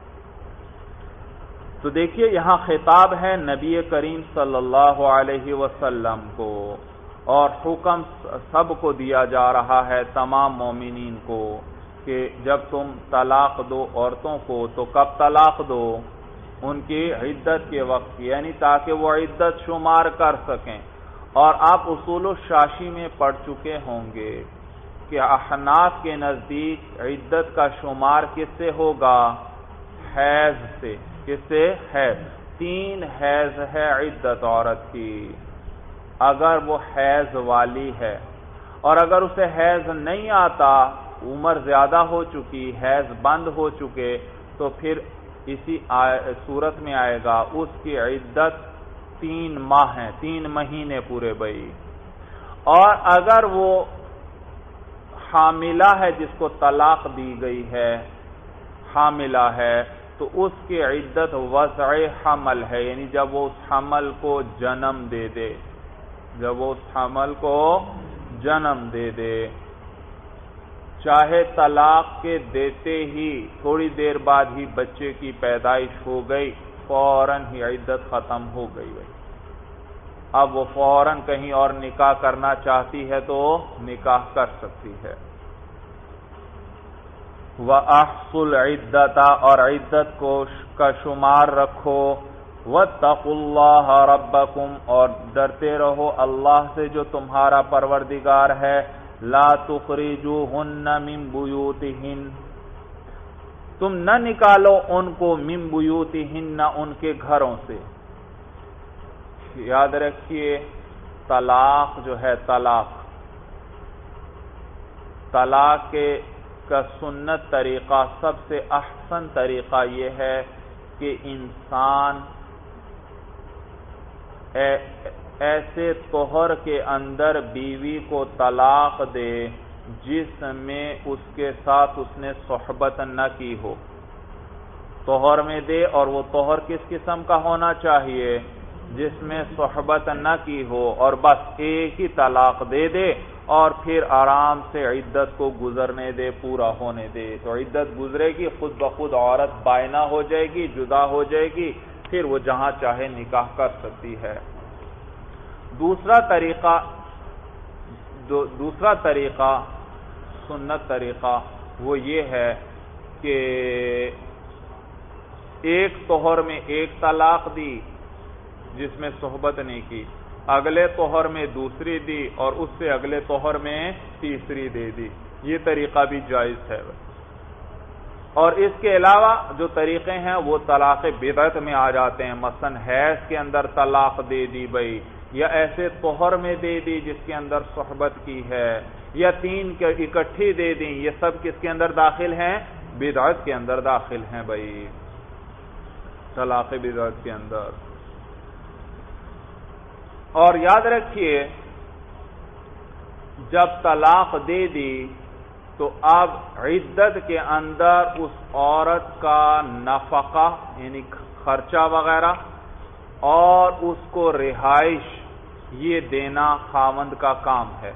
تو دیکھیے یہاں خطاب ہے نبی کریم صلی اللہ علیہ وسلم کو، اور حکم سب کو دیا جا رہا ہے، تمام مومنین کو، کہ جب تم طلاق دو عورتوں کو تو کب طلاق دو؟ ان کی عدت کے وقت، یعنی تاکہ وہ عدت شمار کر سکیں۔ اور آپ اصول الشاشی میں پڑھ چکے ہوں گے کہ احناف کے نزدیک عدت کا شمار کس سے ہوگا؟ حیض سے۔ کس سے؟ حیض۔ تین حیض ہے عدت عورت کی، اگر وہ حیض والی ہے، اور اگر اسے حیض نہیں آتا، عمر زیادہ ہو چکی، حیض بند ہو چکے، تو پھر اسی صورت میں آئے گا اس کی عدت تین ماہ ہیں، تین مہینے پورے بھائی۔ اور اگر وہ حاملہ ہے جس کو طلاق دی گئی ہے، حاملہ ہے، تو اس کی عدت وضع حمل ہے، یعنی جب وہ اس حمل کو جنم دے دے، جب وہ اس حمل کو جنم دے دے، چاہے طلاق کے دیتے ہی تھوڑی دیر بعد ہی بچے کی پیدائش ہو گئی، فوراً ہی عدت ختم ہو گئی بھائی۔ اب وہ فوراً کہیں اور نکاح کرنا چاہتی ہے تو نکاح کر سکتی ہے۔ وَأَحْصُوا الْعِدَّةَ، اور عدت کو کا شمار رکھو، وَاتَّقُوا اللَّهَ رَبَّكُمْ، اور ڈرتے رہو اللہ سے جو تمہارا پروردگار ہے۔ لَا تُخْرِجُوهُنَّ مِن بُيُوتِهِنَّ، تم نہ نکالو ان کو من بیوتہن، ان کے گھروں سے۔ یاد رکھیے طلاق جو ہے، طلاق طلاق کے کا سنت طریقہ، سب سے احسن طریقہ یہ ہے کہ انسان ایسے طہر کے اندر بیوی کو طلاق دے جس میں اس کے ساتھ اس نے صحبت نہ کی ہو، طہر میں دے، اور وہ طہر کس قسم کا ہونا چاہیے؟ جس میں صحبت نہ کی ہو، اور بس ایک ہی طلاق دے دے اور پھر آرام سے عدت کو گزرنے دے، پورا ہونے دے۔ تو عدت گزرے گی، خود بخود عورت بائنا ہو جائے گی، جدا ہو جائے گی، پھر وہ جہاں چاہے نکاح کر سکتی ہے۔ دوسرا طریقہ دو دوسرا طریقہ سنت طریقہ وہ یہ ہے کہ ایک طہر میں ایک طلاق دی جس میں صحبت نہیں کی، اگلے طہر میں دوسری دی، اور اس سے اگلے طہر میں تیسری دے دی۔ یہ طریقہ بھی جائز ہے۔ اور اس کے علاوہ جو طریقے ہیں وہ طلاق بدعت میں آ جاتے ہیں، مثلا حیض کے اندر طلاق دے دی بھائی، یا ایسے طہر میں دے دی جس کے اندر صحبت کی ہے، یا تین کے اکٹھی دے دی، یہ سب کس کے اندر داخل ہیں؟ بدعت کے اندر داخل ہیں بھائی، طلاق بدعت کے اندر۔ اور یاد رکھیے جب طلاق دے دی تو اب عدت کے اندر اس عورت کا نفقہ یعنی خرچہ وغیرہ اور اس کو رہائش یہ دینا خاوند کا کام ہے۔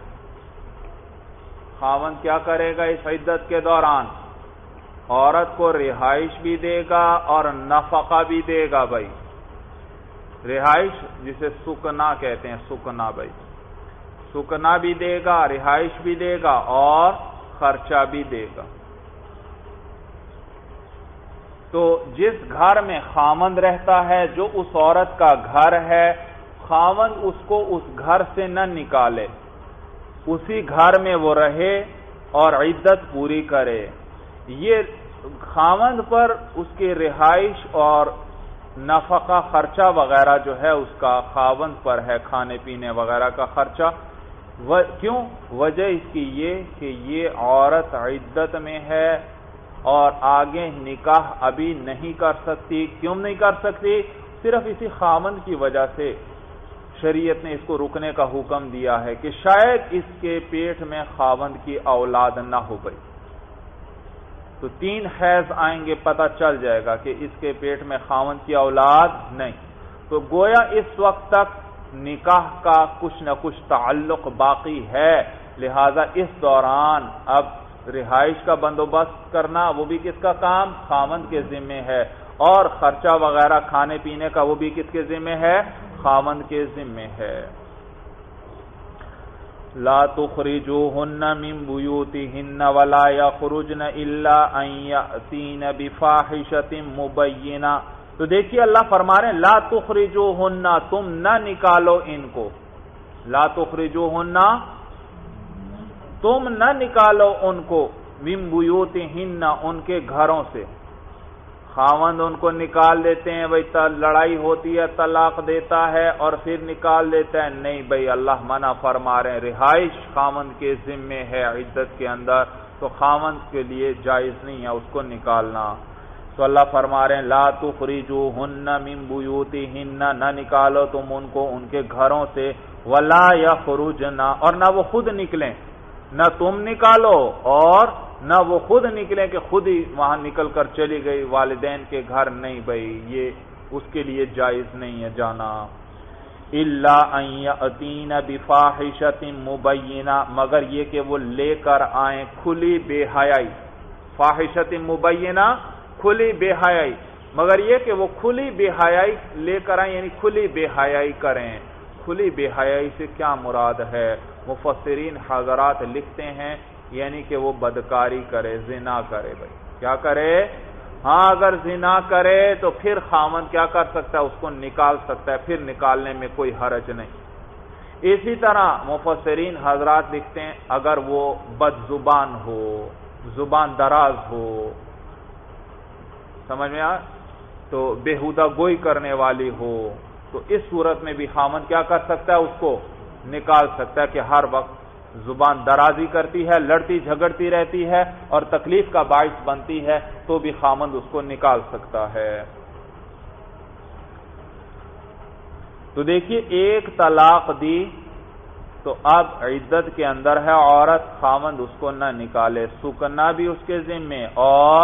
خاوند کیا کرے گا اس عدت کے دوران؟ عورت کو رہائش بھی دے گا اور نفقہ بھی دے گا بھائی۔ رہائش جسے سکنا کہتے ہیں، سکنا بھائی، سکنا بھی دے گا، رہائش بھی دے گا اور خرچہ بھی دے گا۔ تو جس گھر میں خاوند رہتا ہے، جو اس عورت کا گھر ہے، خاوند اس کو اس گھر سے نہ نکالے، اسی گھر میں وہ رہے اور عدت پوری کرے۔ یہ خاوند پر اس کی رہائش اور نفقہ خرچہ وغیرہ جو ہے اس کا خاوند پر ہے، کھانے پینے وغیرہ کا خرچہ۔ کیوں؟ وجہ اس کی یہ کہ یہ عورت عدت میں ہے اور آگے نکاح ابھی نہیں کر سکتی۔ کیوں نہیں کر سکتی؟ صرف اسی خاوند کی وجہ سے شریعت نے اس کو رکنے کا حکم دیا ہے کہ شاید اس کے پیٹ میں خاوند کی اولاد نہ ہو گئی، تو تین حیض آئیں گے، پتہ چل جائے گا کہ اس کے پیٹ میں خاوند کی اولاد نہیں، تو گویا اس وقت تک نکاح کا کچھ نہ کچھ تعلق باقی ہے، لہذا اس دوران اب رہائش کا بندوبست کرنا وہ بھی کس کا کام؟ خاوند کے ذمہ ہے، اور خرچہ وغیرہ کھانے پینے کا وہ بھی کس کے ذمہ ہے؟ خاوند کے ذمہ ہے۔ لا تخرجوهن من بیوتهن ولا یخرجن الا ان یأتین بفاحشۃ مبینہ. تو دیکھیے اللہ فرما رہے ہیں لا تخرجوهن، تم نہ نکالو ان کو. لا تخرجوهن، تم نہ نکالو ان کو، من بیوتهن، ان کے گھروں سے. خاوند ان کو نکال دیتے ہیں، بھائی لڑائی ہوتی ہے طلاق دیتا ہے اور پھر نکال دیتا ہے. نہیں بھائی، اللہ منع فرما رہے ہیں رہائش خاوند کے ذمے ہے عدت کے اندر، تو خاوند کے لیے جائز نہیں ہے اس کو نکالنا. تو اللہ فرما رہے ہیں لا تخرجوهن من بیوتهن، نہ نکالو تم ان کو ان کے گھروں سے، ولا یخرجن، اور نہ وہ خود نکلیں. نہ تم نکالو اور نہ وہ خود نکلیں کہ خود ہی وہاں نکل کر چلی گئی والدین کے گھر. نہیں بھائی، یہ اس کے لیے جائز نہیں ہے جانا. الا ان یاتین بفاحشۃ مبینہ، مگر یہ کہ وہ لے کر آئیں کھلی بے حیائی. فاحشۃ مبینہ، کھلی بے حیائی، مگر یہ کہ وہ کھلی بے حیائی لے کر آئیں، یعنی کھلی بے حیائی کریں. کھلی بے حیائی سے کیا مراد ہے؟ مفسرین حضرات لکھتے ہیں یعنی کہ وہ بدکاری کرے، زنا کرے. بھائی کیا کرے؟ ہاں اگر زنا کرے تو پھر خاوند کیا کر سکتا ہے؟ اس کو نکال سکتا ہے، پھر نکالنے میں کوئی حرج نہیں. اسی طرح مفسرین حضرات لکھتے ہیں اگر وہ بد زبان ہو، زبان دراز ہو، سمجھ میں آ تو بےہودہ گوئی کرنے والی ہو، تو اس صورت میں بھی خاوند کیا کر سکتا ہے؟ اس کو نکال سکتا ہے کہ ہر وقت زبان درازی کرتی ہے، لڑتی جھگڑتی رہتی ہے اور تکلیف کا باعث بنتی ہے، تو بھی خاوند اس کو نکال سکتا ہے. تو دیکھیے ایک طلاق دی تو اب عدت کے اندر ہے عورت، خاوند اس کو نہ نکالے، سکنا بھی اس کے ذمے اور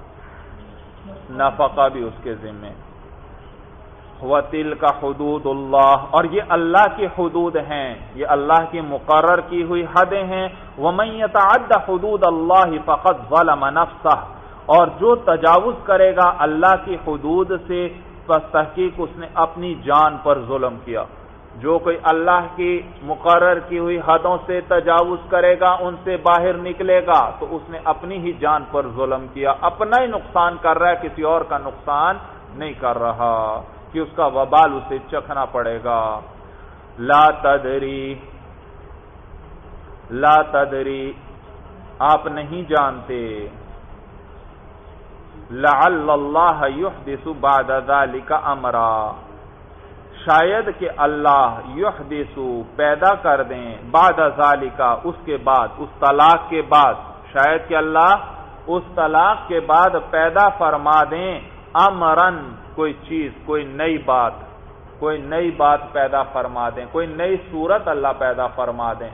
نفقہ بھی اس کے ذمے. وَتِلْكَ حُدُودُ اللَّهِ، اور یہ اللہ کی حدود ہیں، یہ اللہ کی مقرر کی ہوئی حدیں ہیں. وَمَن يَتَعَدَّ حُدُودَ اللَّهِ فَقَدْ ظَلَمَ نَفْسَهُ، اور جو تجاوز کرے گا اللہ کی حدود سے پس تحقیق اس نے اپنی جان پر ظلم کیا. جو کوئی اللہ کی مقرر کی ہوئی حدوں سے تجاوز کرے گا، ان سے باہر نکلے گا، تو اس نے اپنی ہی جان پر ظلم کیا، اپنا ہی نقصان کر رہا ہے، کسی اور کا نقصان نہیں کر رہا کہ اس کا وبال اسے چکھنا پڑے گا. لا تدری، لا تدری، آپ نہیں جانتے. لعل اللہ یحدث بعد ذلک امرا، شاید کہ اللہ یحدث پیدا کر دیں بعد ذلک، اس کے بعد، اس طلاق کے بعد، شاید کہ اللہ اس طلاق کے بعد پیدا فرما دیں امرن، کوئی چیز، کوئی نئی بات، کوئی نئی بات پیدا فرما دیں، کوئی نئی صورت اللہ پیدا فرما دیں.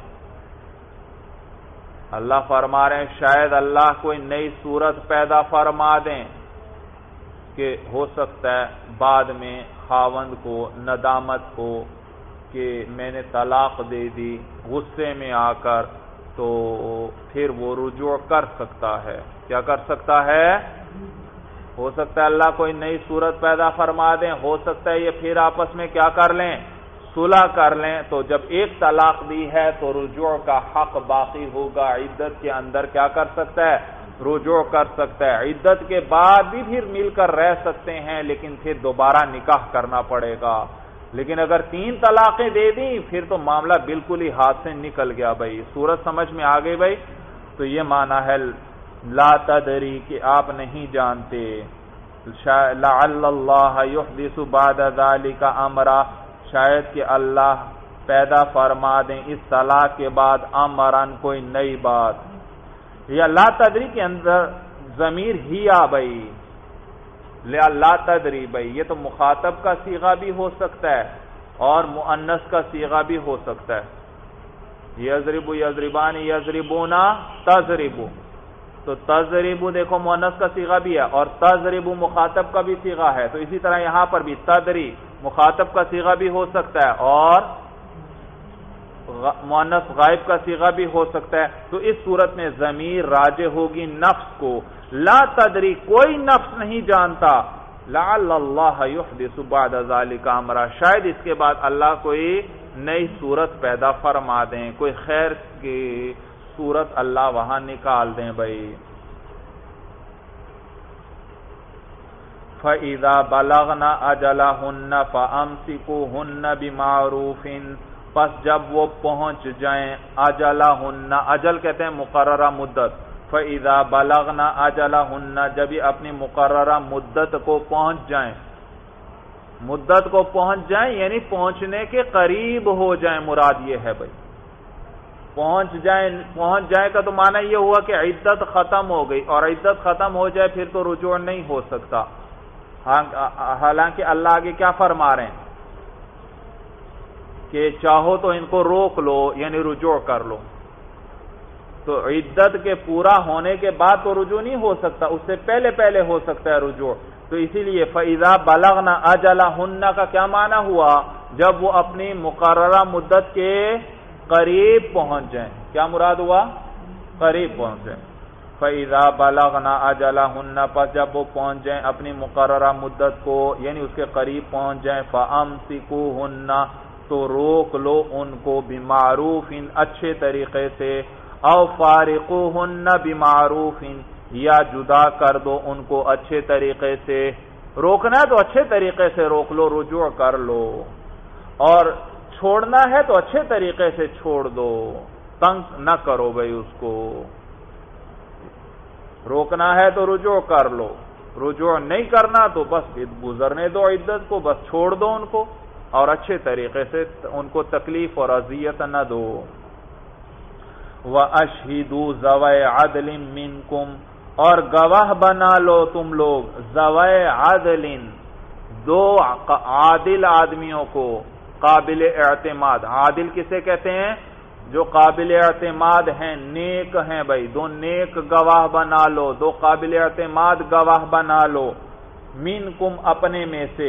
اللہ فرما رہے ہیں شاید اللہ کوئی نئی صورت پیدا فرما دیں کہ ہو سکتا ہے بعد میں خاوند کو ندامت ہو کہ میں نے طلاق دے دی، غصے میں آ کر، تو پھر وہ رجوع کر سکتا ہے. کیا کر سکتا ہے؟ ہو سکتا ہے اللہ کوئی نئی صورت پیدا فرما دیں، ہو سکتا ہے یہ پھر آپس میں کیا کر لیں؟ صلح کر لیں. تو جب ایک طلاق دی ہے تو رجوع کا حق باقی ہوگا. عدت کے اندر کیا کر سکتا ہے؟ رجوع کر سکتا ہے. عدت کے بعد بھی پھر مل کر رہ سکتے ہیں، لیکن پھر دوبارہ نکاح کرنا پڑے گا. لیکن اگر تین طلاقیں دے دیں پھر تو معاملہ بالکل ہی ہاتھ سے نکل گیا. بھائی صورت سمجھ میں آ گئی بھائی؟ تو یہ معنی ہے لا تدری کہ آپ نہیں جانتے. لعل اللہ یحدث بعد ذلک امرا، شاید کہ اللہ پیدا فرما دیں اس طلاق کے بعد امرن، کوئی نئی بات. یا لا تدری کے اندر ضمیر ہی آ بھائی، لا تدری بھائی یہ تو مخاطب کا صیغہ بھی ہو سکتا ہے اور مؤنث کا صیغہ بھی ہو سکتا ہے. یضرب یضربان یضربونا تضربو، تو تضربو دیکھو مؤنث کا صیغہ بھی ہے اور تضربو مخاطب کا بھی صیغہ ہے. تو اسی طرح یہاں پر بھی تدری مخاطب کا صیغہ بھی ہو سکتا ہے اور مؤنث غائب کا صیغہ بھی ہو سکتا ہے. تو اس صورت میں ضمیر راجع ہوگی نفس کو. لا تدری، کوئی نفس نہیں جانتا. لعل اللہ یحدث بعد ذلک امرا، شاید اس کے بعد اللہ کوئی نئی صورت پیدا فرما دیں، کوئی خیر کی صورت اللہ وہاں نکال دیں بھائی۔ فَإِذَا بَلَغْنَ أَجَلَهُنَّ فَأَمْسِكُوهُنَّ بِمَعْرُوفٍ، پس جب وہ پہنچ جائیں اجلہن، اجل کہتے ہیں مقررہ مدت، فَإِذَا بَلَغْنَ أَجَلَهُنَّ، جب یہ اپنی مقررہ مدت کو پہنچ جائیں، مدت کو پہنچ جائیں یعنی پہنچنے کے قریب ہو جائیں، مراد یہ ہے بھائی پہنچ جائیں۔ پہنچ جائیں کا تو معنی یہ ہوا کہ عدت ختم ہو گئی، اور عدت ختم ہو جائے پھر تو رجوع نہیں ہو سکتا۔ حالانکہ اللہ آگے کیا فرما رہے ہیں کہ چاہو تو ان کو روک لو یعنی رجوع کر لو، تو عدت کے پورا ہونے کے بعد تو رجوع نہیں ہو سکتا، اس سے پہلے پہلے ہو سکتا ہے رجوع۔ تو اسی لیے فَإِذَا بَلَغْنَ أَجَلَهُنَّ کا کیا معنی ہوا؟ جب وہ اپنی مقررہ مدت کے قریب پہنچ جائیں۔ کیا مراد ہوا؟ قریب پہنچ جائیں۔ فَإِذَا بَلَغْنَ أَجَلَهُنَّ، پس جب وہ پہنچ جائیں اپنی مقررہ مدت کو یعنی اس کے قریب پہنچ جائیں، فَأَمْسِكُوهُنَّ، تو روک لو ان کو، بِمَعْرُوفٍ، اچھے طریقے سے، أَوْ فَارِقُوهُنَّ بِمَعْرُوفٍ، یا جدا کر دو ان کو اچھے طریقے سے۔ روکنا ہے تو اچھے طریقے سے روک لو، رجوع کر لو، اور چھوڑنا ہے تو اچھے طریقے سے چھوڑ دو، تنگ نہ کرو بھائی اس کو۔ روکنا ہے تو رجوع کر لو، رجوع نہیں کرنا تو بس گزرنے دو عدت کو، بس چھوڑ دو ان کو، اور اچھے طریقے سے ان کو تکلیف اور اذیت نہ دو۔ وَأَشْهِدُوا ذَوَيْ عَدْلٍ مِّنْكُمْ، اور گواہ بنا لو تم لوگ، ذوی عدل، دو عادل آدمیوں کو، قابل اعتماد۔ عادل کسے کہتے ہیں؟ جو قابل اعتماد ہیں، نیک ہیں بھائی، دو نیک گواہ بنا لو، دو قابل اعتماد گواہ بنا لو، منکم، اپنے میں سے،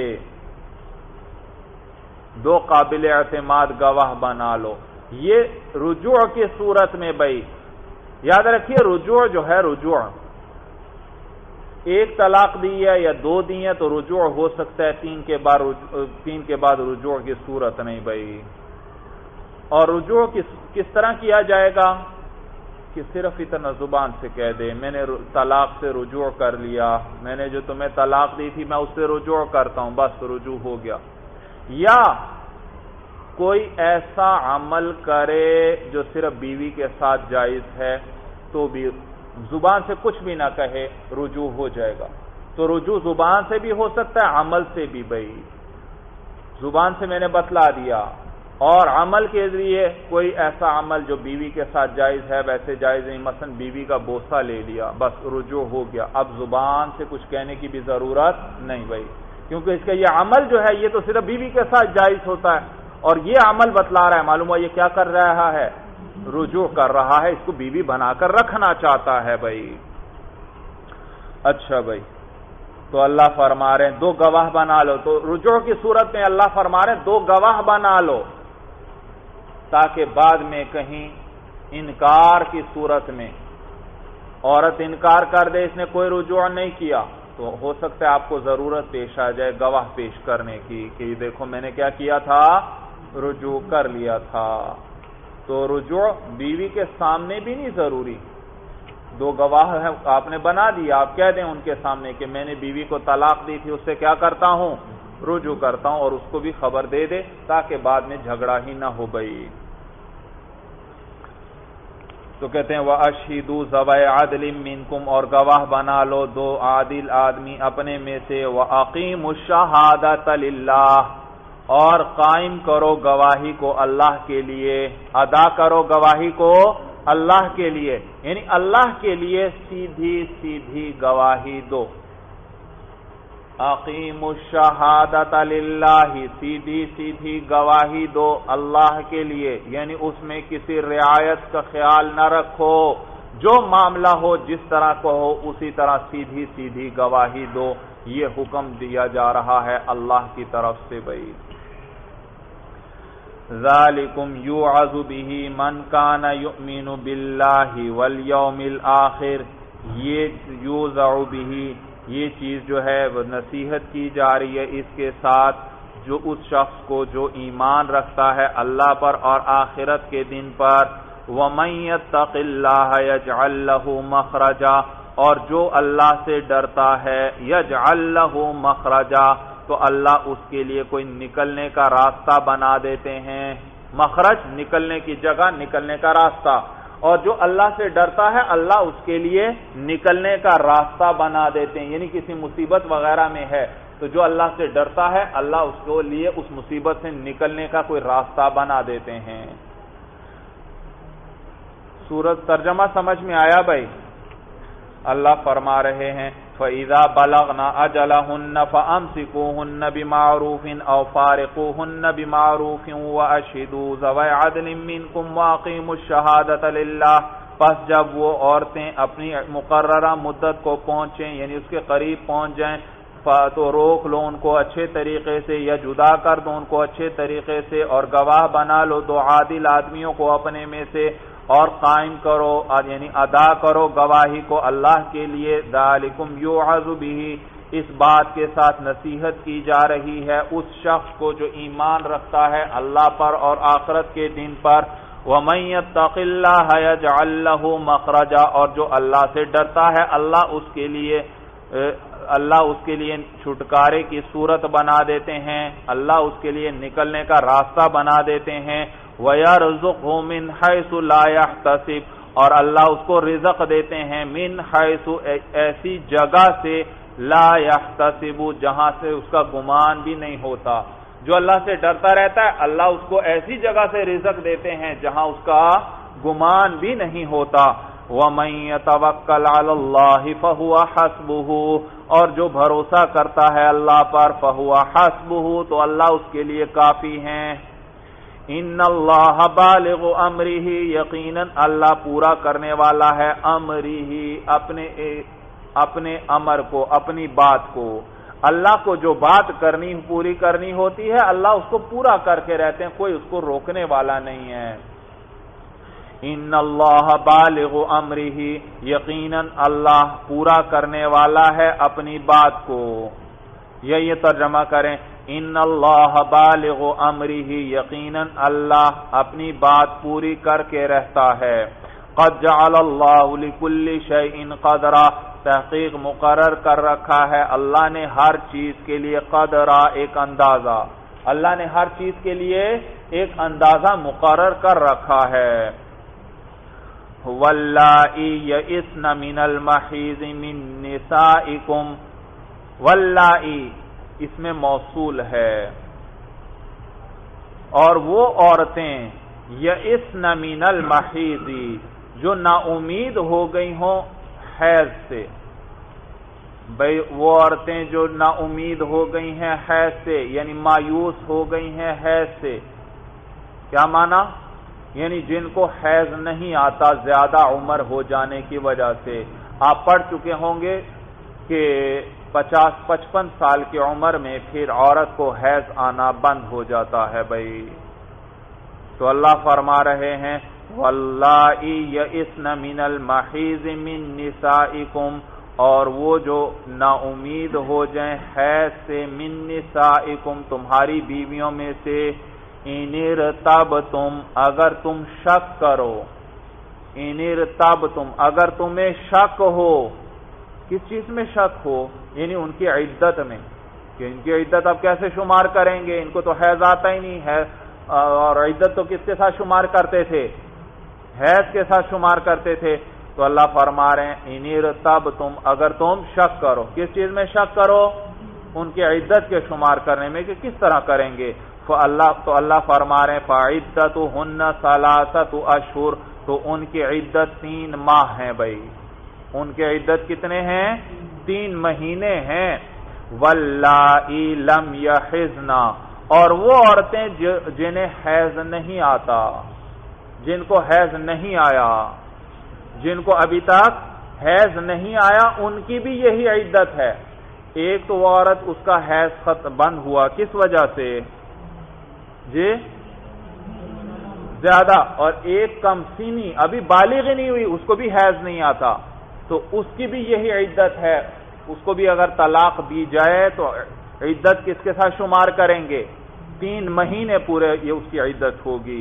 دو قابل اعتماد گواہ بنا لو۔ یہ رجوع کی صورت میں بھائی یاد رکھیے، رجوع جو ہے، رجوع ایک طلاق دی ہے یا دو دی ہے تو رجوع ہو سکتا ہے، تین کے بعد تین کے بعد رجوع کی صورت نہیں بھائی۔ اور رجوع کس کس طرح کیا جائے گا کہ صرف اتنا زبان سے کہہ دے میں نے طلاق سے رجوع کر لیا، میں نے جو تمہیں طلاق دی تھی میں اس سے رجوع کرتا ہوں، بس رجوع ہو گیا۔ یا کوئی ایسا عمل کرے جو صرف بیوی کے ساتھ جائز ہے تو بھی زبان سے کچھ بھی نہ کہے، رجوع ہو جائے گا۔ تو رجوع زبان سے بھی ہو سکتا ہے، عمل سے بھی بھائی۔ زبان سے میں نے بتلا دیا، اور عمل کے ذریعے کوئی ایسا عمل جو بیوی کے ساتھ جائز ہے ویسے جائز نہیں، مثلا بیوی کا بوسہ لے لیا، بس رجوع ہو گیا۔ اب زبان سے کچھ کہنے کی بھی ضرورت نہیں بھائی، کیونکہ اس کا یہ عمل جو ہے یہ تو صرف بیوی کے ساتھ جائز ہوتا ہے، اور یہ عمل بتلا رہا ہے، معلوم ہوا یہ کیا کر رہا ہے؟ رجوع کر رہا ہے، اس کو بیوی بنا کر رکھنا چاہتا ہے بھائی۔ اچھا بھائی، تو اللہ فرما رہے ہیں دو گواہ بنا لو، تو رجوع کی صورت میں اللہ فرما رہے ہیں دو گواہ بنا لو، تاکہ بعد میں کہیں انکار کی صورت میں عورت انکار کر دے اس نے کوئی رجوع نہیں کیا، تو ہو سکتا ہے آپ کو ضرورت پیش آ جائے گواہ پیش کرنے کی کہ دیکھو میں نے کیا کیا تھا، رجوع کر لیا تھا۔ تو رجوع بیوی کے سامنے بھی نہیں ضروری، دو گواہ ہیں آپ نے بنا دیا، آپ کہہ دیں ان کے سامنے کہ میں نے بیوی کو طلاق دی تھی، اس سے کیا کرتا ہوں، رجوع کرتا ہوں، اور اس کو بھی خبر دے دے تاکہ بعد میں جھگڑا ہی نہ ہو گئی۔ تو کہتے ہیں وَأَشْهِدُوا ذَوَيْ عَدْلٍ مِّنْكُمْ، اور گواہ بنا لو دو عادل آدمی اپنے میں سے، وَأَقِيمُوا الشَّهَادَةَ لِلَّهِ، اور قائم کرو گواہی کو اللہ کے لیے، ادا کرو گواہی کو اللہ کے لیے، یعنی اللہ کے لیے سیدھی سیدھی گواہی دو۔ اقیموا الشہادۃ للہ، سیدھی سیدھی گواہی دو اللہ کے لیے، یعنی اس میں کسی رعایت کا خیال نہ رکھو، جو معاملہ ہو جس طرح کو ہو اسی طرح سیدھی سیدھی گواہی دو، یہ حکم دیا جا رہا ہے اللہ کی طرف سے بھائی۔ ذالکم یوعظ بہ من کان یؤمن باللہ والیوم الآخر، یہ یوزع بہ، یہ چیز جو ہے وہ نصیحت کی جا رہی ہے اس کے ساتھ جو اس شخص کو جو ایمان رکھتا ہے اللہ پر اور آخرت کے دن پر، وَمَن يَتَّقِ اللَّهَ يَجْعَل لَّهُ مَخْرَجًا، اور جو اللہ سے ڈرتا ہے يَجْعَل لَّهُ مَخْرَجًا تو اللہ اس کے لیے کوئی نکلنے کا راستہ بنا دیتے ہیں۔ مخرج نکلنے کی جگہ، نکلنے کا راستہ، اور جو اللہ سے ڈرتا ہے اللہ اس کے لیے نکلنے کا راستہ بنا دیتے ہیں، یعنی کسی مصیبت وغیرہ میں ہے تو جو اللہ سے ڈرتا ہے اللہ اس کے لیے اس مصیبت سے نکلنے کا کوئی راستہ بنا دیتے ہیں۔ سورۃ ترجمہ سمجھ میں آیا بھائی؟ اللہ فرما رہے ہیں فَإِذَا بَلَغْنَ أَجَلَهُنَّ فَأَمْسِكُوهُنَّ بِمَعْرُوفٍ أَوْ فَارِقُوهُنَّ بِمَعْرُوفٍ وَأَشْهِدُوا ذَوَيْ عَدْلٍ مِّنكُمْ وَأَقِيمُوا الشَّهَادَةَ لِلَّهِ، پس جب وہ عورتیں اپنی مقررہ مدت کو پہنچیں یعنی اس کے قریب پہنچ جائیں تو روک لو ان کو اچھے طریقے سے یا جدا کر دو ان کو اچھے طریقے سے، اور گواہ بنا لو دو عادل آدمیوں کو اپنے میں سے، اور قائم کرو یعنی ادا کرو گواہی کو اللہ کے لیے۔ ذالکم یوعظ بہ، اس بات کے ساتھ نصیحت کی جا رہی ہے اس شخص کو جو ایمان رکھتا ہے اللہ پر اور آخرت کے دن پر۔ وَمَن يَتَّقِ اللَّهَ يَجْعَل لَّهُ مَخْرَجًا، اور جو اللہ سے ڈرتا ہے اللہ اس کے لیے اللہ اس کے لیے چھٹکارے کی صورت بنا دیتے ہیں، اللہ اس کے لیے نکلنے کا راستہ بنا دیتے ہیں۔ وَيَرْزُقْهُ مِنْ حَيْثُ لَا يَحْتَسِبُ، اور اللہ اس کو رزق دیتے ہیں من حیث ایسی جگہ سے لا يحتسب جہاں سے اس کا گمان بھی نہیں ہوتا۔ جو اللہ سے ڈرتا رہتا ہے اللہ اس کو ایسی جگہ سے رزق دیتے ہیں جہاں اس کا گمان بھی نہیں ہوتا۔ وَمَن يَتَوَکَّلْ عَلَى اللَّهِ فَهُوَ حَسْبُهُ، اور جو بھروسہ کرتا ہے اللہ پر فَهُوَ حَسْبُهُ تو اللہ اس کے لیے کافی ہیں۔ ان اللہ بالغ امرہ، یقیناً اللہ پورا کرنے والا ہے امرہ اپنے اپنے امر کو، اپنی بات کو۔ اللہ کو جو بات کرنی پوری کرنی ہوتی ہے اللہ اس کو پورا کر کے رہتے ہیں، کوئی اس کو روکنے والا نہیں ہے۔ ان اللہ بالغ امرہ، یقیناً اللہ پورا کرنے والا ہے اپنی بات کو۔ یا یہ ترجمہ کریں ان اللہ بالغ امرہ، یقیناً اللہ اپنی بات پوری کر کے رہتا ہے۔ قد جعل اللہ لکل شیء قدرا، تحقیق مقرر کر رکھا ہے اللہ نے ہر چیز کے لیے قدرا، ایک اندازہ، اللہ نے ہر چیز کے لیے ایک اندازہ مقرر کر رکھا ہے۔ واللائی یئسن من المحیض من نسائکم، واللائی اس میں موصول ہے، اور وہ عورتیں یئسن من المحیض جو نا امید ہو گئی ہوں حیض سے، بھئی وہ عورتیں جو نا امید ہو گئی ہیں حیض سے یعنی مایوس ہو گئی ہیں حیض سے، کیا معنی؟ یعنی جن کو حیض نہیں آتا زیادہ عمر ہو جانے کی وجہ سے۔ آپ پڑھ چکے ہوں گے کہ پچاس پچپن سال کی عمر میں پھر عورت کو حیض آنا بند ہو جاتا ہے بھائی۔ تو اللہ فرما رہے ہیں واللائی یئسن من المحیض من نسائکم، اور وہ جو نا امید ہو جائیں حیض سے من نسائکم تمہاری بیویوں میں سے، ان ارتبتم اگر تم شک کرو، ان ارتبتم اگر تمہیں شک ہو، کس چیز میں شک ہو؟ یعنی ان کی عدت میں، کہ ان کی عدت اب کیسے شمار کریں گے، ان کو تو حیض آتا ہی نہیں ہے، اور عدت تو کس کے ساتھ شمار کرتے تھے؟ حیض کے ساتھ شمار کرتے تھے۔ تو اللہ فرما رہے ہیں ان ارتبتم اگر تم شک کرو، کس چیز میں شک کرو؟ ان کی عدت کے شمار کرنے میں کہ کس طرح کریں گے۔ فاللہ تو اللہ فرما رہے ہیں فعدتہن ثلاثۃ اشہر، تو ان کی عدت تین ماہ ہیں بھائی، ان کی عدت کتنے ہیں؟ تین مہینے ہیں۔ واللائی لم یحضن، اور وہ عورتیں جنہیں حیض نہیں آتا، جن کو حیض نہیں آیا، جن کو ابھی تک حیض نہیں آیا ان کی بھی یہی عدت ہے۔ ایک تو وہ عورت اس کا حیض ختم بند ہوا کس وجہ سے؟ جی زیادہ، اور ایک کم سینی ابھی بالغ ہی نہیں ہوئی اس کو بھی حیض نہیں آتا، تو اس کی بھی یہی عدت ہے۔ اس کو بھی اگر طلاق دی جائے تو عدت کس کے ساتھ شمار کریں گے؟ تین مہینے پورے یہ اس کی عدت ہوگی۔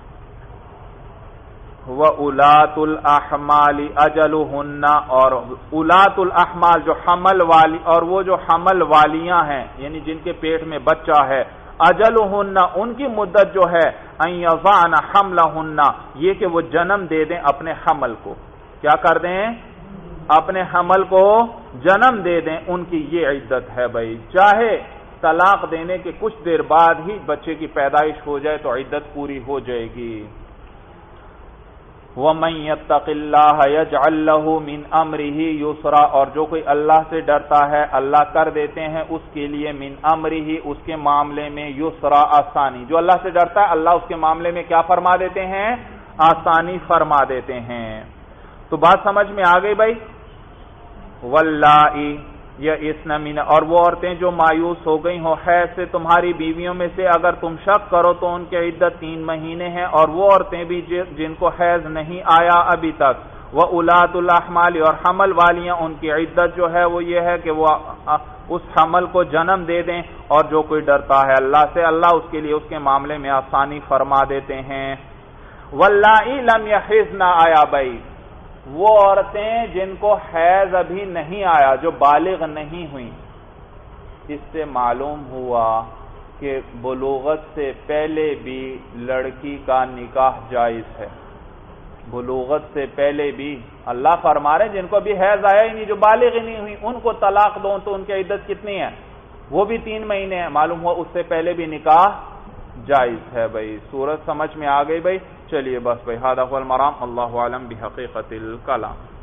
وَأُولَاتُ الْأَحْمَالِ أَجَلُهُنَّ، اور اولات الاحمال جو حمل والی، اور وہ جو حمل والیاں ہیں یعنی جن کے پیٹ میں بچہ ہے، اجلہن ان کی مدت جو ہے، ان یضعن حملہن یہ کہ وہ جنم دے دیں اپنے حمل کو، کیا کر دیں؟ اپنے حمل کو جنم دے دیں، ان کی یہ عدت ہے بھائی۔ چاہے طلاق دینے کے کچھ دیر بعد ہی بچے کی پیدائش ہو جائے تو عدت پوری ہو جائے گی۔ وَمَن يَتَّقِ اللَّهَ يَجْعَل لَّهُ مِنْ أَمْرِهِ يُسْرًا، اور جو کوئی اللہ سے ڈرتا ہے اللہ کر دیتے ہیں اس کے لیے من امرہ اس کے معاملے میں یسرا آسانی۔ جو اللہ سے ڈرتا ہے اللہ اس کے معاملے میں کیا فرما دیتے ہیں؟ آسانی فرما دیتے ہیں۔ تو بات سمجھ میں آ گئی بھائی؟ واللائی یئسن من، اور وہ عورتیں جو مایوس ہو گئی ہوں حیض سے تمہاری بیویوں میں سے، اگر تم شک کرو تو ان کی عدت تین مہینے ہیں، اور وہ عورتیں بھی جن کو حیض نہیں آیا ابھی تک، وَأُولَاتُ الْأَحْمَالِ اور حمل والیاں ان کی عدت جو ہے وہ یہ ہے کہ وہ اس حمل کو جنم دے دیں، اور جو کوئی ڈرتا ہے اللہ سے اللہ اس کے لیے اس کے معاملے میں آسانی فرما دیتے ہیں۔ واللائی لم یحضن، آیا بھائی وہ عورتیں جن کو حیض ابھی نہیں آیا، جو بالغ نہیں ہوئیں۔ اس سے معلوم ہوا کہ بلوغت سے پہلے بھی لڑکی کا نکاح جائز ہے۔ بلوغت سے پہلے بھی اللہ فرما رہے ہیں جن کو بھی حیض آیا ہی نہیں، جو بالغ ہی نہیں ہوئی، ان کو طلاق دو تو ان کی عدت کتنی ہے؟ وہ بھی تین مہینے ہیں۔ معلوم ہوا اس سے پہلے بھی نکاح جائز ہے بھائی۔ صورت سمجھ میں آ گئی بھائی؟ چلیے بس بھائی، ھذا ھو المرام، اللہ اعلم بحقیقت الکلام۔